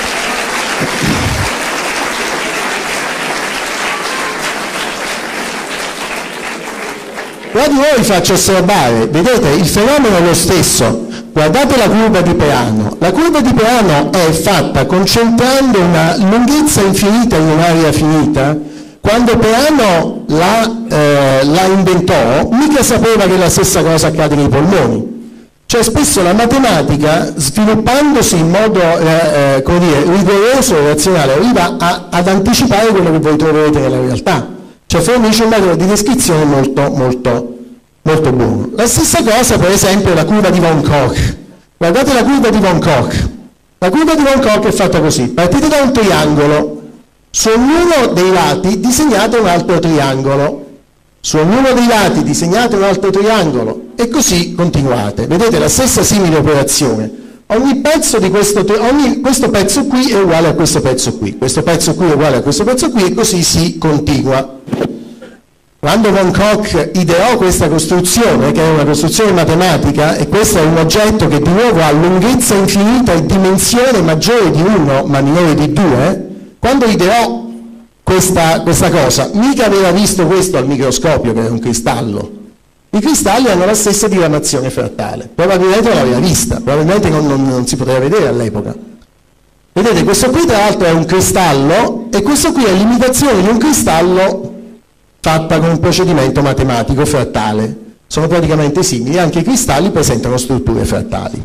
Speaker 2: Ora di voi faccio osservare, vedete, il fenomeno è lo stesso. Guardate la curva di Peano. La curva di Peano è fatta concentrando una lunghezza infinita in un'area finita. Quando Peano la, eh, la inventò, mica sapeva che la stessa cosa accade nei polmoni. Cioè spesso la matematica, sviluppandosi in modo eh, eh, come dire, rigoroso e razionale, arriva a, ad anticipare quello che voi troverete nella realtà. Cioè fornisce un metodo di descrizione molto, molto, molto buono. La stessa cosa, per esempio, è la curva di Von Koch. Guardate la curva di Von Koch. La curva di Von Koch è fatta così: partite da un triangolo, su ognuno dei lati disegnate un altro triangolo, su ognuno dei lati disegnate un altro triangolo, e così continuate. Vedete la stessa simile operazione. Ogni pezzo di questo, ogni, questo pezzo qui è uguale a questo pezzo qui, questo pezzo qui è uguale a questo pezzo qui, e così si continua. Quando Von Koch ideò questa costruzione, che è una costruzione matematica, e questo è un oggetto che di nuovo ha lunghezza infinita e dimensione maggiore di uno ma minore di due, quando ideò questa, questa cosa, mica aveva visto questo al microscopio, che era un cristallo. I cristalli hanno la stessa diramazione frattale, probabilmente non l'aveva vista, probabilmente non, non, non si poteva vedere all'epoca. Vedete, questo qui tra l'altro è un cristallo, e questo qui è l'imitazione di un cristallo fatta con un procedimento matematico frattale. Sono praticamente simili, anche i cristalli presentano strutture frattali.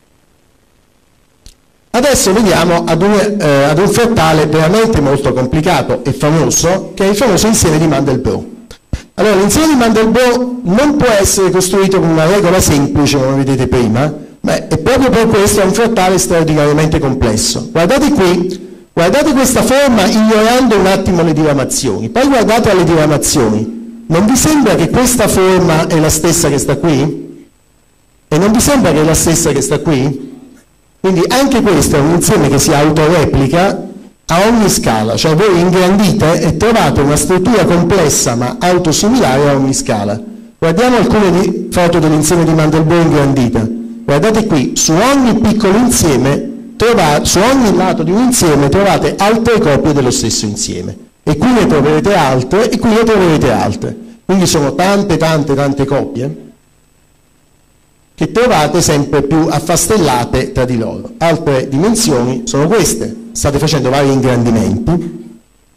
Speaker 2: Adesso veniamo ad un, eh, ad un frattale veramente molto complicato e famoso, che è il famoso insieme di Mandelbrot. Allora, l'insieme di Mandelbrot non può essere costruito con una regola semplice, come vedete prima, ma è proprio per questo è un frattale straordinariamente complesso. Guardate qui, guardate questa forma ignorando un attimo le diramazioni, poi guardate alle diramazioni. Non vi sembra che questa forma è la stessa che sta qui? E non vi sembra che è la stessa che sta qui? Quindi anche questo è un insieme che si autoreplica a ogni scala, cioè voi ingrandite e trovate una struttura complessa ma autosimilare a ogni scala. Guardiamo alcune foto dell'insieme di Mandelbrot ingrandita. Guardate qui, su ogni piccolo insieme, trovate, su ogni lato di un insieme trovate altre copie dello stesso insieme. E qui ne troverete altre e qui ne troverete altre. Quindi sono tante, tante, tante coppie che trovate sempre più affastellate tra di loro. Altre dimensioni sono queste. State facendo vari ingrandimenti,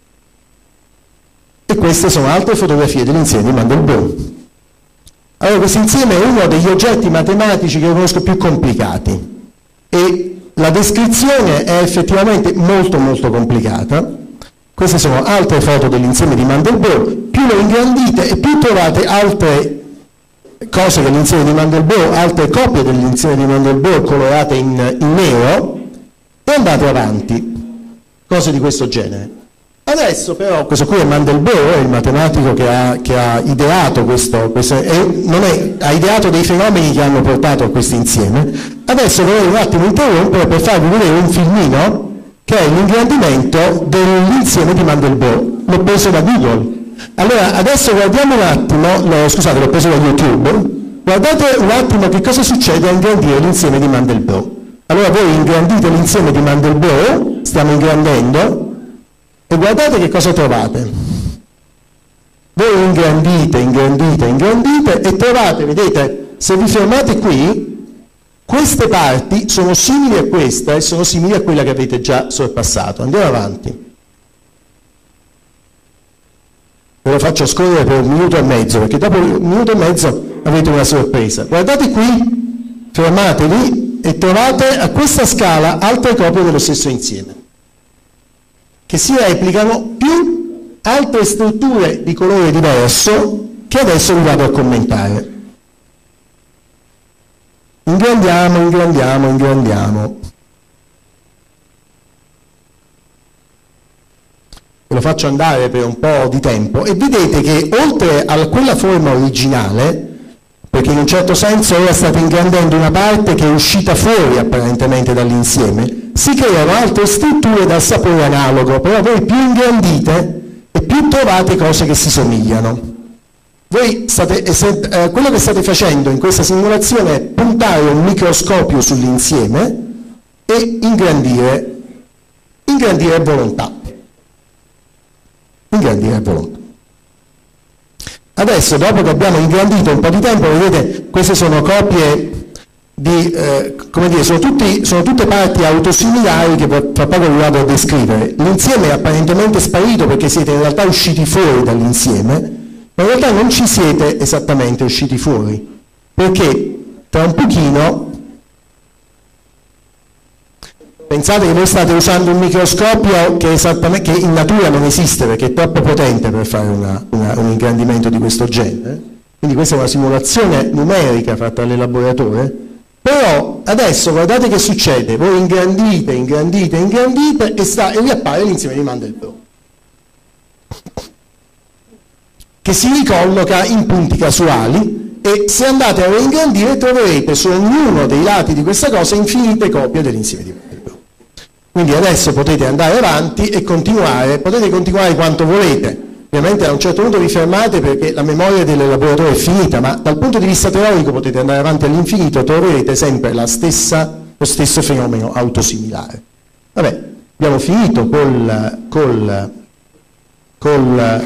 Speaker 2: e queste sono altre fotografie dell'insieme di Mandelbrot. Allora, questo insieme è uno degli oggetti matematici che conosco più complicati, e la descrizione è effettivamente molto molto complicata. Queste sono altre foto dell'insieme di Mandelbrot. Più lo ingrandite e più trovate altre cose dell'insieme di Mandelbrot, altre copie dell'insieme di Mandelbrot colorate in, in nero, e andate avanti. cose di questo genere. Adesso però, questo qui è Mandelbrot, il matematico che ha, che ha ideato questo, questo è, non è, ha ideato dei fenomeni che hanno portato a questo insieme. Adesso vorrei un attimo interrompere per farvi vedere un filmino che è l'ingrandimento dell'insieme di Mandelbrot. L'ho preso da Google. Allora, adesso guardiamo un attimo, lo, scusate, l'ho preso da YouTube, guardate un attimo che cosa succede a ingrandire l'insieme di Mandelbrot. Allora voi ingrandite l'insieme di Mandelbrot, stiamo ingrandendo, e guardate che cosa trovate. Voi ingrandite, ingrandite, ingrandite e trovate, vedete, se vi fermate qui, queste parti sono simili a questa e sono simili a quella che avete già sorpassato. Andiamo avanti. Ve lo faccio scorrere per un minuto e mezzo, perché dopo un minuto e mezzo avete una sorpresa. Guardate qui, fermatevi e trovate a questa scala altre copie dello stesso insieme, che si replicano più altre strutture di colore diverso che adesso vi vado a commentare. Ingrandiamo, ingrandiamo, ingrandiamo. Ve lo faccio andare per un po' di tempo e vedete che oltre a quella forma originale, perché in un certo senso ora state ingrandendo una parte che è uscita fuori apparentemente dall'insieme, si creano altre strutture dal sapore analogo, però voi più ingrandite e più trovate cose che si somigliano. Voi state, eh, quello che state facendo in questa simulazione è puntare un microscopio sull'insieme e ingrandire, ingrandire a volontà. Ingrandire a volontà. Adesso, dopo che abbiamo ingrandito un po' di tempo, vedete, queste sono copie di, eh, come dire, sono, tutti, sono tutte parti autosimilari che tra poco vi vado a descrivere. L'insieme è apparentemente sparito perché siete in realtà usciti fuori dall'insieme, ma in realtà non ci siete esattamente usciti fuori, perché tra un pochino, pensate che voi state usando un microscopio che, esattamente, che in natura non esiste perché è troppo potente per fare una, una, un ingrandimento di questo genere, quindi questa è una simulazione numerica fatta all'elaboratore, però adesso guardate che succede, voi ingrandite, ingrandite, ingrandite e, sta, e riappare l'insieme di Mandelbrot, che si ricolloca in punti casuali e se andate a reingrandire troverete su ognuno dei lati di questa cosa infinite copie dell'insieme di Mandelbrot. Quindi adesso potete andare avanti e continuare, potete continuare quanto volete, ovviamente a un certo punto vi fermate perché la memoria dell'elaboratore è finita, ma dal punto di vista teorico potete andare avanti all'infinito, troverete sempre la stessa, lo stesso fenomeno autosimilare. Vabbè, abbiamo finito col... col, col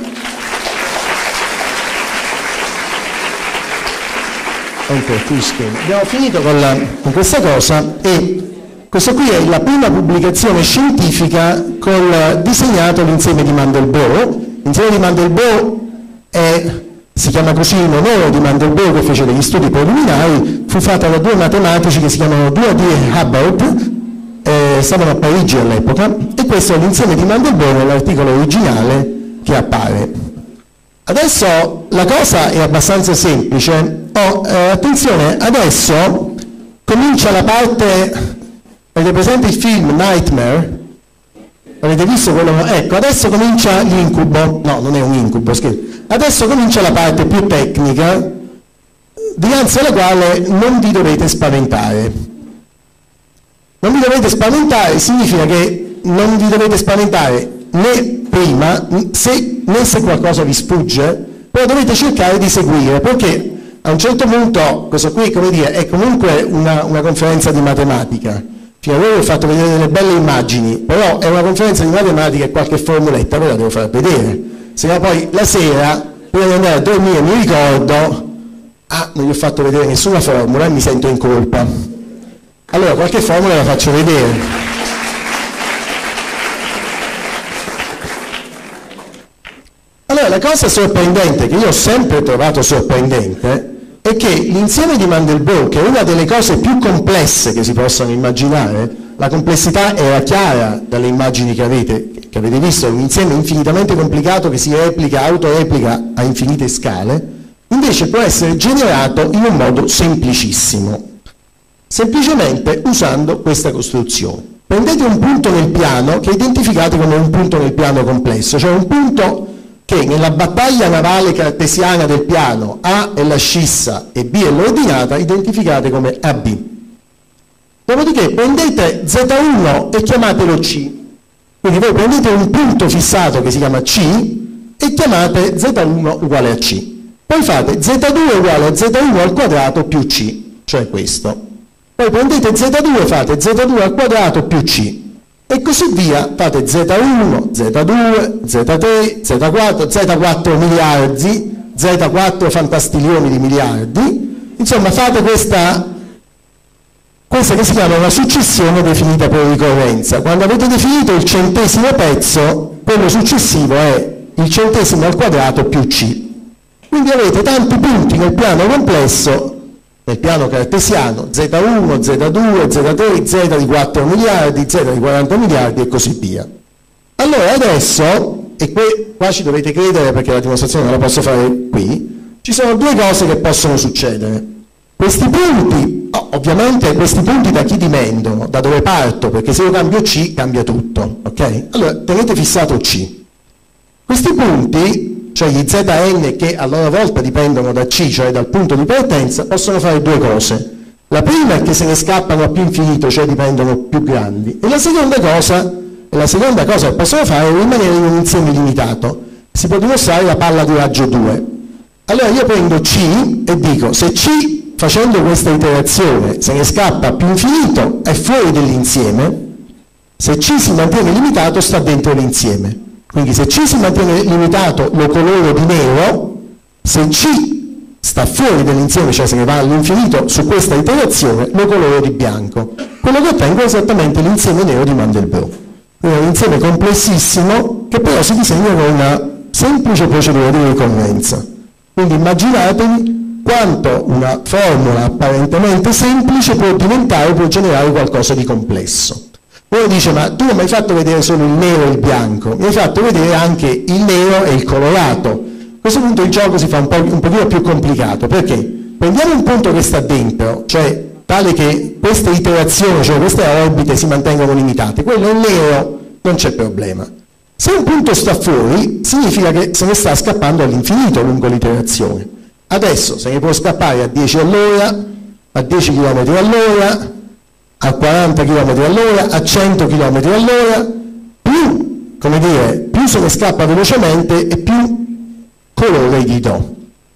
Speaker 2: abbiamo finito con, la, con questa cosa e questa qui è la prima pubblicazione scientifica col disegnato l'insieme di Mandelbrot. L'insieme di Mandelbrot è, si chiama così in onore di Mandelbrot che fece degli studi preliminari, fu fatta da due matematici che si chiamano Duhat e Hubbard, eh, stavano a Parigi all'epoca, e questo è l'insieme di Mandelbrot nell'articolo originale che appare. Adesso la cosa è abbastanza semplice. Oh, eh, attenzione, adesso comincia la parte... Avete presente il film Nightmare? Avete visto quello? Ecco, adesso comincia l'incubo. No, non è un incubo, scherzo. Adesso comincia la parte più tecnica, dinanzi alla quale non vi dovete spaventare. Non vi dovete spaventare significa che non vi dovete spaventare né prima, se, né se qualcosa vi sfugge, però dovete cercare di seguire, perché a un certo punto, questo qui, come dire, è comunque una, una conferenza di matematica. Fino a voi vi ho fatto vedere delle belle immagini, però è una conferenza di matematica e qualche formuletta ve la devo far vedere. Se no poi la sera, prima di andare a dormire, mi ricordo, ah, non gli ho fatto vedere nessuna formula e mi sento in colpa. Allora qualche formula la faccio vedere. Allora la cosa sorprendente, che io ho sempre trovato sorprendente, è che l'insieme di Mandelbrot, che è una delle cose più complesse che si possano immaginare, la complessità era chiara dalle immagini che avete, che avete visto, è un insieme infinitamente complicato che si replica, autoreplica a infinite scale, invece può essere generato in un modo semplicissimo, semplicemente usando questa costruzione. prendete un punto nel piano che identificate come un punto nel piano complesso, cioè un punto che nella battaglia navale cartesiana del piano A è la scissa e B è l'ordinata, identificate come A B. Dopodiché prendete Z uno e chiamatelo C. Quindi voi prendete un punto fissato che si chiama C e chiamate Z uno uguale a C. Poi fate Z due uguale a Z uno al quadrato più C, cioè questo. Poi prendete Z due e fate Z due al quadrato più C. E così via, fate Z uno, Z due, Z tre, Z quattro, Z quattro miliardi, Z quattro fantastilioni di miliardi. Insomma, fate questa, questa che si chiama una successione definita per ricorrenza. Quando avete definito il centesimo pezzo, quello successivo è il centesimo al quadrato più C. Quindi avete tanti punti nel piano complesso, nel piano cartesiano, Z uno, Z due, Z tre, Z di quattro miliardi, Z di quaranta miliardi e così via. Allora adesso, e que, qua ci dovete credere perché la dimostrazione non la posso fare qui, ci sono due cose che possono succedere. Questi punti, oh, ovviamente questi punti da chi dipendono? Da dove parto? Perché se io cambio C cambia tutto, ok? Allora tenete fissato C. Questi punti, cioè gli Zn che a loro volta dipendono da C, cioè dal punto di partenza, possono fare due cose. La prima è che se ne scappano a più infinito, cioè dipendono più grandi, e la seconda cosa, e la seconda cosa che possono fare è rimanere in un insieme limitato. Si può dimostrare la palla di raggio due. Allora io prendo C e dico, se C facendo questa iterazione se ne scappa a più infinito è fuori dell'insieme, se C si mantiene limitato sta dentro l'insieme. Quindi se C si mantiene limitato lo coloro di nero, se C sta fuori dell'insieme, cioè se ne va all'infinito su questa iterazione, lo coloro di bianco. Quello che ottengo è esattamente l'insieme nero di Mandelbrot. Quindi è un insieme complessissimo che però si disegna con una semplice procedura di ricorrenza. Quindi immaginatevi quanto una formula apparentemente semplice può diventare, può generare qualcosa di complesso. Uno dice, ma tu non mi hai fatto vedere solo il nero e il bianco, mi hai fatto vedere anche il nero e il colorato. A questo punto il gioco si fa un, po', un pochino più complicato, perché prendiamo un punto che sta dentro, cioè tale che queste iterazioni, cioè queste orbite si mantengono limitate, quello è nero, non c'è problema. Se un punto sta fuori, significa che se ne sta scappando all'infinito lungo l'iterazione. Adesso se ne può scappare a dieci all'ora, a dieci chilometri all'ora, a quaranta chilometri all'ora, a cento chilometri all'ora, più, come dire, più se ne scappa velocemente e più colore gli do.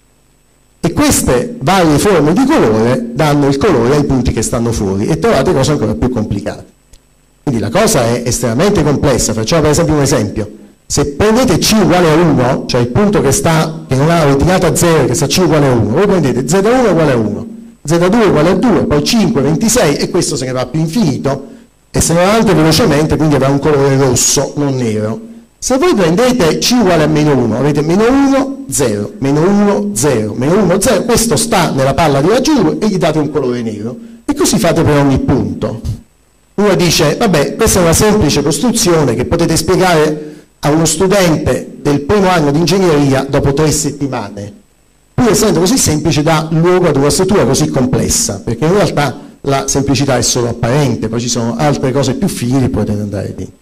Speaker 2: E queste varie forme di colore danno il colore ai punti che stanno fuori e trovate cose ancora più complicate. Quindi la cosa è estremamente complessa. Facciamo per esempio un esempio. Se prendete C uguale a uno, cioè il punto che, sta, che non ha ordinata zero, che sta C uguale a uno, voi prendete Z uno uguale a uno, Z due uguale a due, poi cinque, ventisei, e questo se ne va più infinito e se ne va anche velocemente, quindi avrà un colore rosso, non nero. Se voi prendete C uguale a meno uno, avete meno uno, zero, meno uno, zero, meno uno, zero, questo sta nella palla di raggio due e gli date un colore nero. E così fate per ogni punto. Uno dice, vabbè, questa è una semplice costruzione che potete spiegare a uno studente del primo anno di ingegneria dopo tre settimane. Pur essendo così semplice dà luogo ad una struttura così complessa, perché in realtà la semplicità è solo apparente, poi ci sono altre cose più fini che potete andare dentro.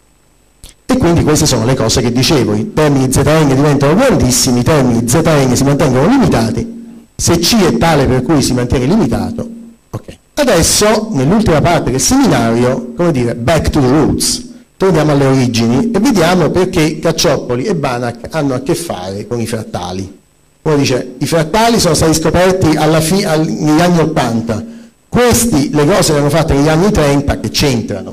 Speaker 2: E quindi queste sono le cose che dicevo, i termini Zn diventano grandissimi, i termini Zn si mantengono limitati, se C è tale per cui si mantiene limitato, ok. Adesso, nell'ultima parte del seminario, come dire, back to the roots, torniamo alle origini e vediamo perché Caccioppoli e Banach hanno a che fare con i frattali. Uno dice, i frattali sono stati scoperti alla fi- al, negli anni ottanta, questi le cose le hanno fatte negli anni trenta, che c'entrano?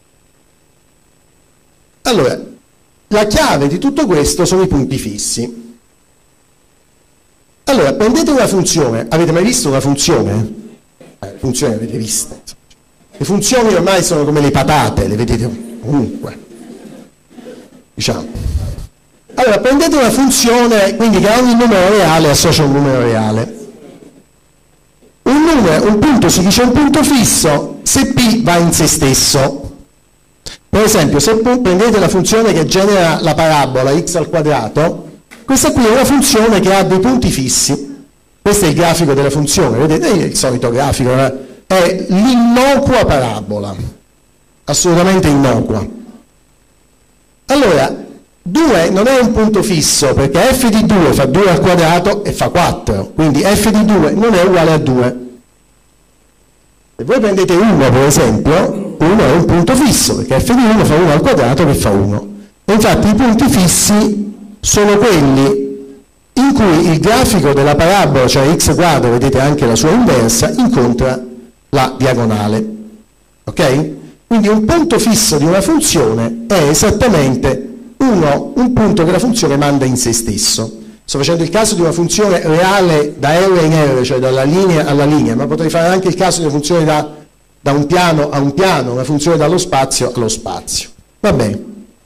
Speaker 2: Allora, la chiave di tutto questo sono i punti fissi. Allora, prendete una funzione, avete mai visto una funzione? Eh, funzioni avete viste. Le funzioni ormai sono come le patate, le vedete ovunque. Diciamo. Allora, prendete una funzione, quindi che a ogni numero reale associa un numero reale. Un, numero, un punto si dice un punto fisso se P va in se stesso. Per esempio, se prendete la funzione che genera la parabola x al quadrato, questa qui è una funzione che ha dei punti fissi. Questo è il grafico della funzione, vedete? È il solito grafico, è l'innocua parabola. assolutamente innocua. Allora, due non è un punto fisso, perché f di due fa due al quadrato e fa quattro, quindi f di due non è uguale a due. Se voi prendete uno, per esempio, uno è un punto fisso, perché f di uno fa uno al quadrato che fa uno. E infatti i punti fissi sono quelli in cui il grafico della parabola, cioè x quadro, vedete anche la sua inversa, incontra la diagonale. Ok? Quindi un punto fisso di una funzione è esattamente uno, un punto che la funzione manda in se stesso. Sto facendo il caso di una funzione reale da R in R, cioè dalla linea alla linea, ma potrei fare anche il caso di una funzione da, da un piano a un piano, una funzione dallo spazio allo spazio. Va bene.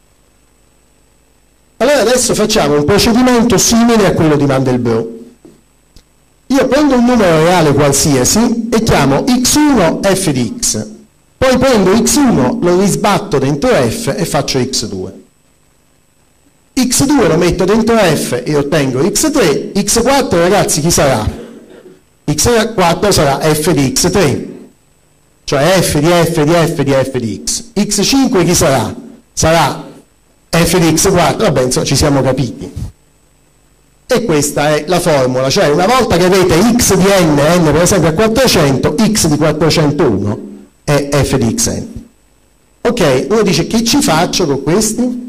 Speaker 2: Allora adesso facciamo un procedimento simile a quello di Mandelbrot. Io prendo un numero reale qualsiasi e chiamo x uno f di x, poi prendo x uno, lo risbatto dentro f e faccio x due. x due lo metto dentro f e ottengo x tre, x quattro ragazzi chi sarà? x quattro sarà f di x tre, cioè f di f di f di f di x. x cinque chi sarà? Sarà f di x quattro, vabbè insomma ci siamo capiti. E questa è la formula, cioè una volta che avete x di n, n per esempio a quattrocento, x di quattrocentouno è f di xn. Ok, uno dice che ci faccio con questi?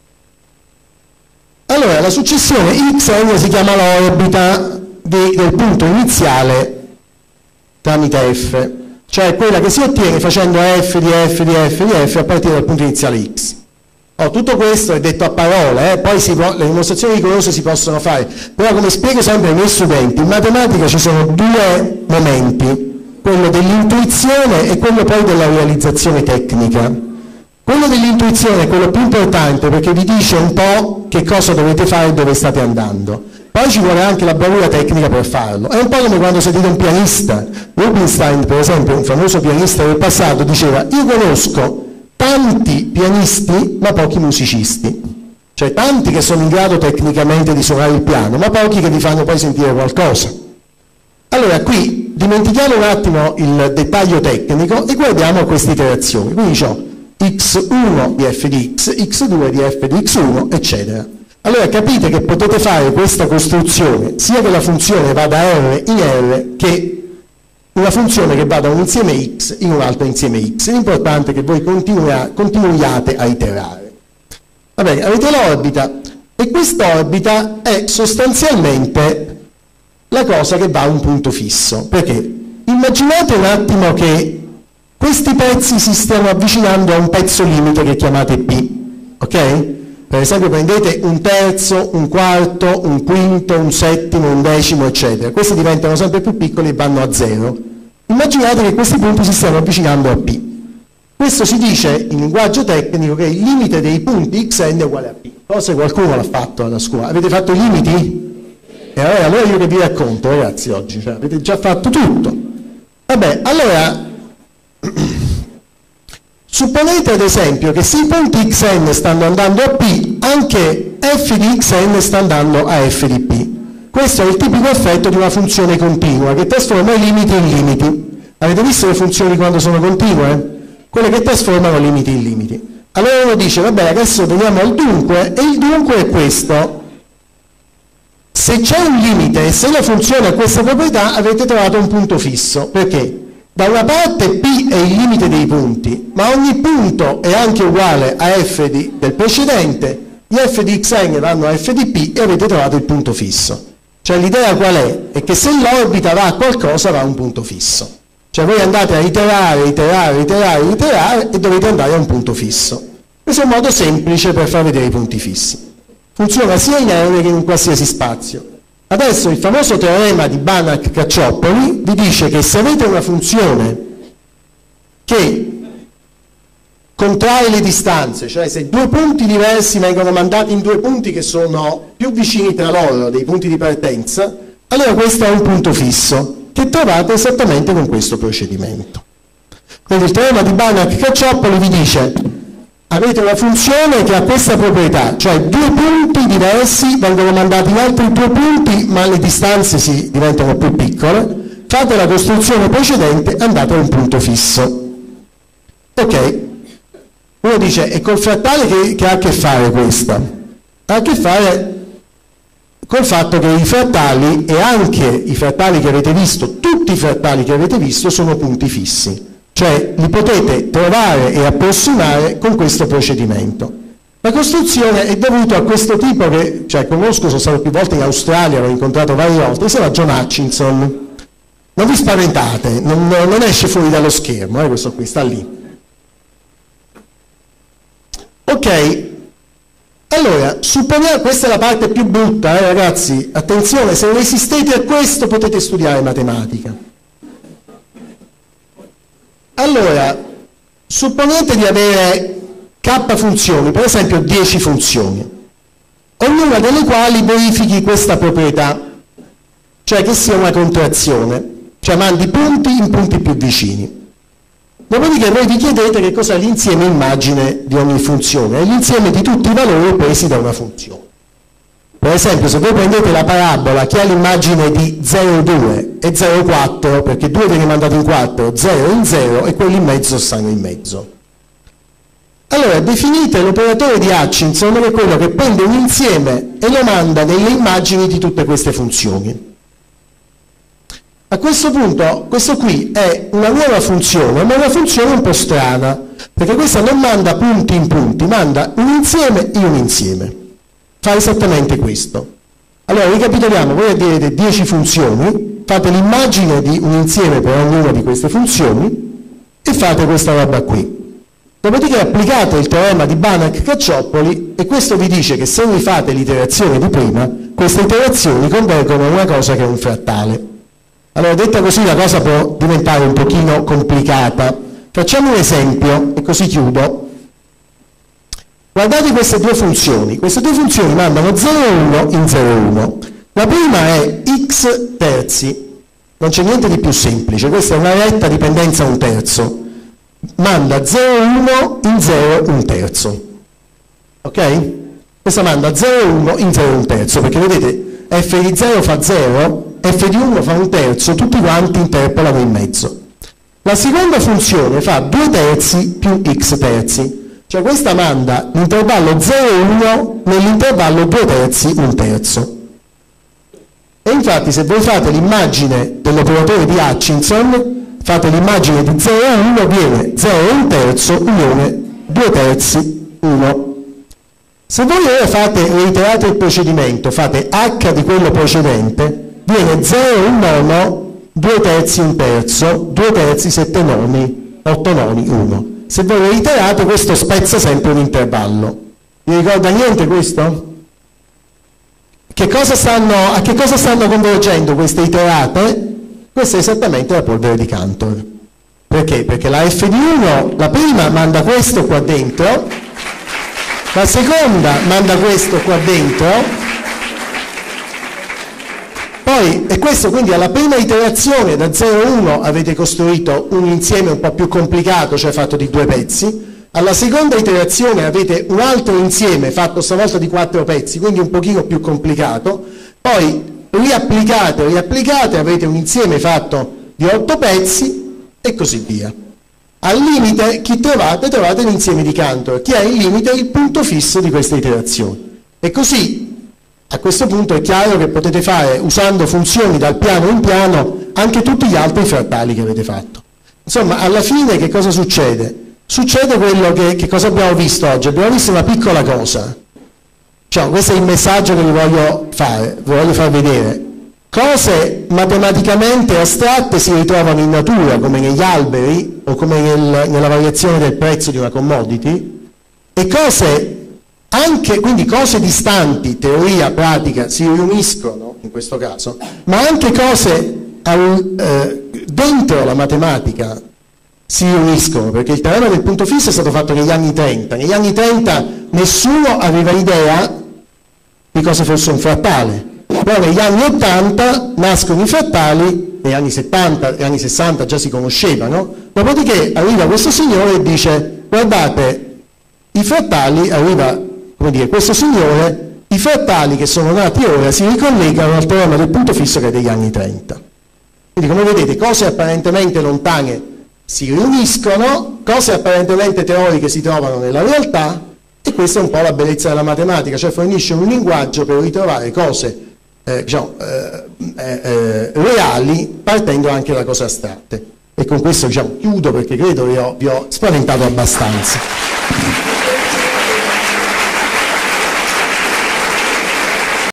Speaker 2: Allora la successione xn si chiama l'orbita del punto iniziale tramite f, cioè quella che si ottiene facendo f di f di f di f a partire dal punto iniziale x. Oh, tutto questo è detto a parole, eh? Poi si può, le dimostrazioni rigorose si possono fare, però come spiego sempre ai miei studenti, in matematica ci sono due momenti, quello dell'intuizione e quello poi della realizzazione tecnica. Quello dell'intuizione è quello più importante perché vi dice un po' che cosa dovete fare e dove state andando. Poi ci vuole anche la bravura tecnica per farlo. È un po' come quando sentite un pianista. Rubinstein, per esempio, un famoso pianista del passato, diceva: io conosco tanti pianisti ma pochi musicisti, cioè tanti che sono in grado tecnicamente di suonare il piano ma pochi che vi fanno poi sentire qualcosa. Allora qui dimentichiamo un attimo il dettaglio tecnico e guardiamo queste iterazioni. Quindi ho x uno di f di x, x due di f di x uno, eccetera. Allora capite che potete fare questa costruzione sia che la funzione va da R in R che una funzione che va da un insieme x in un altro insieme x. L'importante è che voi continuiate a iterare. Va bene, avete l'orbita e quest'orbita è sostanzialmente la cosa che va a un punto fisso. Perché? Immaginate un attimo che questi pezzi si stiano avvicinando a un pezzo limite che chiamate P, ok? Per esempio prendete un terzo, un quarto, un quinto, un settimo, un decimo, eccetera. Questi diventano sempre più piccoli e vanno a zero. Immaginate che questi punti si stiano avvicinando a P. Questo si dice in linguaggio tecnico che il limite dei punti xn è uguale a P. Forse qualcuno l'ha fatto alla scuola. Avete fatto i limiti? E allora, allora io che vi racconto, ragazzi, oggi. Cioè, avete già fatto tutto. Vabbè, allora... Supponete ad esempio che se i punti xn stanno andando a P, anche f di xn sta andando a f di P. Questo è il tipico effetto di una funzione continua che trasforma i limiti in limiti. Avete visto le funzioni quando sono continue? Quelle che trasformano limiti in limiti. Allora uno dice, vabbè, adesso veniamo al dunque, e il dunque è questo. Se c'è un limite e se la funzione ha questa proprietà, avete trovato un punto fisso. Perché? Da una parte P è il limite dei punti, ma ogni punto è anche uguale a f di, del precedente, gli f di xn vanno a f di P e avete trovato il punto fisso. Cioè l'idea qual è? È che se l'orbita va a qualcosa va a un punto fisso. Cioè voi andate a iterare, iterare, iterare, iterare e dovete andare a un punto fisso. Questo è un modo semplice per far vedere i punti fissi. Funziona sia in R che in qualsiasi spazio. Adesso il famoso teorema di Banach-Cacciopoli vi dice che se avete una funzione che contrae le distanze, cioè se due punti diversi vengono mandati in due punti che sono più vicini tra loro dei punti di partenza, allora questo è un punto fisso che trovate esattamente con questo procedimento. Quindi il teorema di Banach-Cacciopoli vi dice: avete una funzione che ha questa proprietà, cioè due punti diversi vengono mandati in altri due punti, ma le distanze si diventano più piccole, fate la costruzione precedente e andate a un punto fisso. Ok, Uno dice, e col frattale che, che ha a che fare questa? Ha a che fare col fatto che i frattali, e anche i frattali che avete visto, tutti i frattali che avete visto sono punti fissi, cioè li potete trovare e approssimare con questo procedimento. La costruzione è dovuta a questo tipo che, cioè conosco, sono stato più volte in Australia, l'ho incontrato varie volte, si chiama John Hutchinson. Non vi spaventate, non, non esce fuori dallo schermo, eh, questo qui, sta lì. Ok, allora, supponiamo, questa è la parte più brutta, eh, ragazzi, attenzione, se resistete a questo potete studiare matematica. Allora, supponete di avere k funzioni, per esempio dieci funzioni, ognuna delle quali verifichi questa proprietà, cioè che sia una contrazione, cioè mandi punti in punti più vicini. Dopodiché voi vi chiedete che cos'è l'insieme immagine di ogni funzione, è l'insieme di tutti i valori presi da una funzione. Per esempio, se voi prendete la parabola che ha l'immagine di zero, due e zero, quattro, perché due viene mandato in quattro, zero in zero e quelli in mezzo stanno in mezzo. Allora, definite l'operatore di Hutchinson, che è quello che prende un insieme e lo manda nelle immagini di tutte queste funzioni. A questo punto, questo qui è una nuova funzione, ma una funzione un po' strana, perché questa non manda punti in punti, manda un insieme in un insieme. Fa esattamente questo. Allora, ricapitoliamo, voi avete dieci funzioni, fate l'immagine di un insieme per ognuna di queste funzioni e fate questa roba qui. Dopodiché applicate il teorema di Banach-Cacciopoli e questo vi dice che se rifate l'iterazione di prima, queste iterazioni convergono in una cosa che è un frattale. Allora, detta così la cosa può diventare un pochino complicata. Facciamo un esempio e così chiudo. Guardate queste due funzioni. Queste due funzioni mandano zero, uno in zero, uno. La prima è x terzi. Non c'è niente di più semplice. Questa è una retta dipendenza un terzo. Manda zero, uno in zero, un terzo. Ok? Questa manda zero, uno in zero, un terzo. Perché vedete, f di zero fa zero, f di uno fa un terzo, tutti quanti interpolano in mezzo. La seconda funzione fa due terzi più x terzi, cioè questa manda l'intervallo zero, uno nell'intervallo due terzi, un terzo. E infatti se voi fate l'immagine dell'operatore di Hutchinson, fate l'immagine di zero, uno, viene zero, un terzo, unione due terzi, uno. Se voi ora fate, reiterate il procedimento, fate h di quello precedente, viene zero, un nono, due terzi, un terzo, due terzi, sette noni, otto noni, uno. Se voi reiterate, questo spezza sempre un intervallo. Vi ricorda niente questo? Che cosa stanno, a che cosa stanno convergendo queste iterate? Questa è esattamente la polvere di Cantor. Perché? Perché la f di uno, la prima manda questo qua dentro, la seconda manda questo qua dentro, poi, e questo quindi alla prima iterazione da zero a uno avete costruito un insieme un po' più complicato, cioè fatto di due pezzi, alla seconda iterazione avete un altro insieme fatto stavolta di quattro pezzi, quindi un pochino più complicato, poi riapplicate, riapplicate, avete un insieme fatto di otto pezzi e così via. Al limite, chi trovate? Trovate l'insieme di Cantor, che è il limite, il punto fisso di queste iterazioni. E così, a questo punto è chiaro che potete fare, usando funzioni dal piano in piano, anche tutti gli altri frattali che avete fatto. Insomma, alla fine che cosa succede? Succede quello che, che cosa abbiamo visto oggi? Abbiamo visto una piccola cosa. Cioè, questo è il messaggio che vi voglio fare, vi voglio far vedere. Cose matematicamente astratte si ritrovano in natura, come negli alberi o come nel, nella variazione del prezzo di una commodity, e cose anche, quindi cose distanti, teoria, pratica, si riuniscono in questo caso, ma anche cose eh, dentro la matematica si riuniscono, perché il teorema del punto fisso è stato fatto negli anni trenta. Negli anni trenta nessuno aveva idea di cosa fosse un frattale. Poi negli anni ottanta nascono i frattali, negli anni settanta, negli anni sessanta già si conoscevano, dopodiché arriva questo signore e dice: guardate, i frattali, arriva, come dire, questo signore, i frattali che sono nati ora si ricollegano al teorema del punto fisso che è degli anni trenta. Quindi come vedete, cose apparentemente lontane si riuniscono, cose apparentemente teoriche si trovano nella realtà, e questa è un po' la bellezza della matematica, cioè fornisce un linguaggio per ritrovare cose eh, diciamo, eh, eh, reali partendo anche da cose astratte. E con questo diciamo, chiudo perché credo vi ho, vi ho spaventato abbastanza.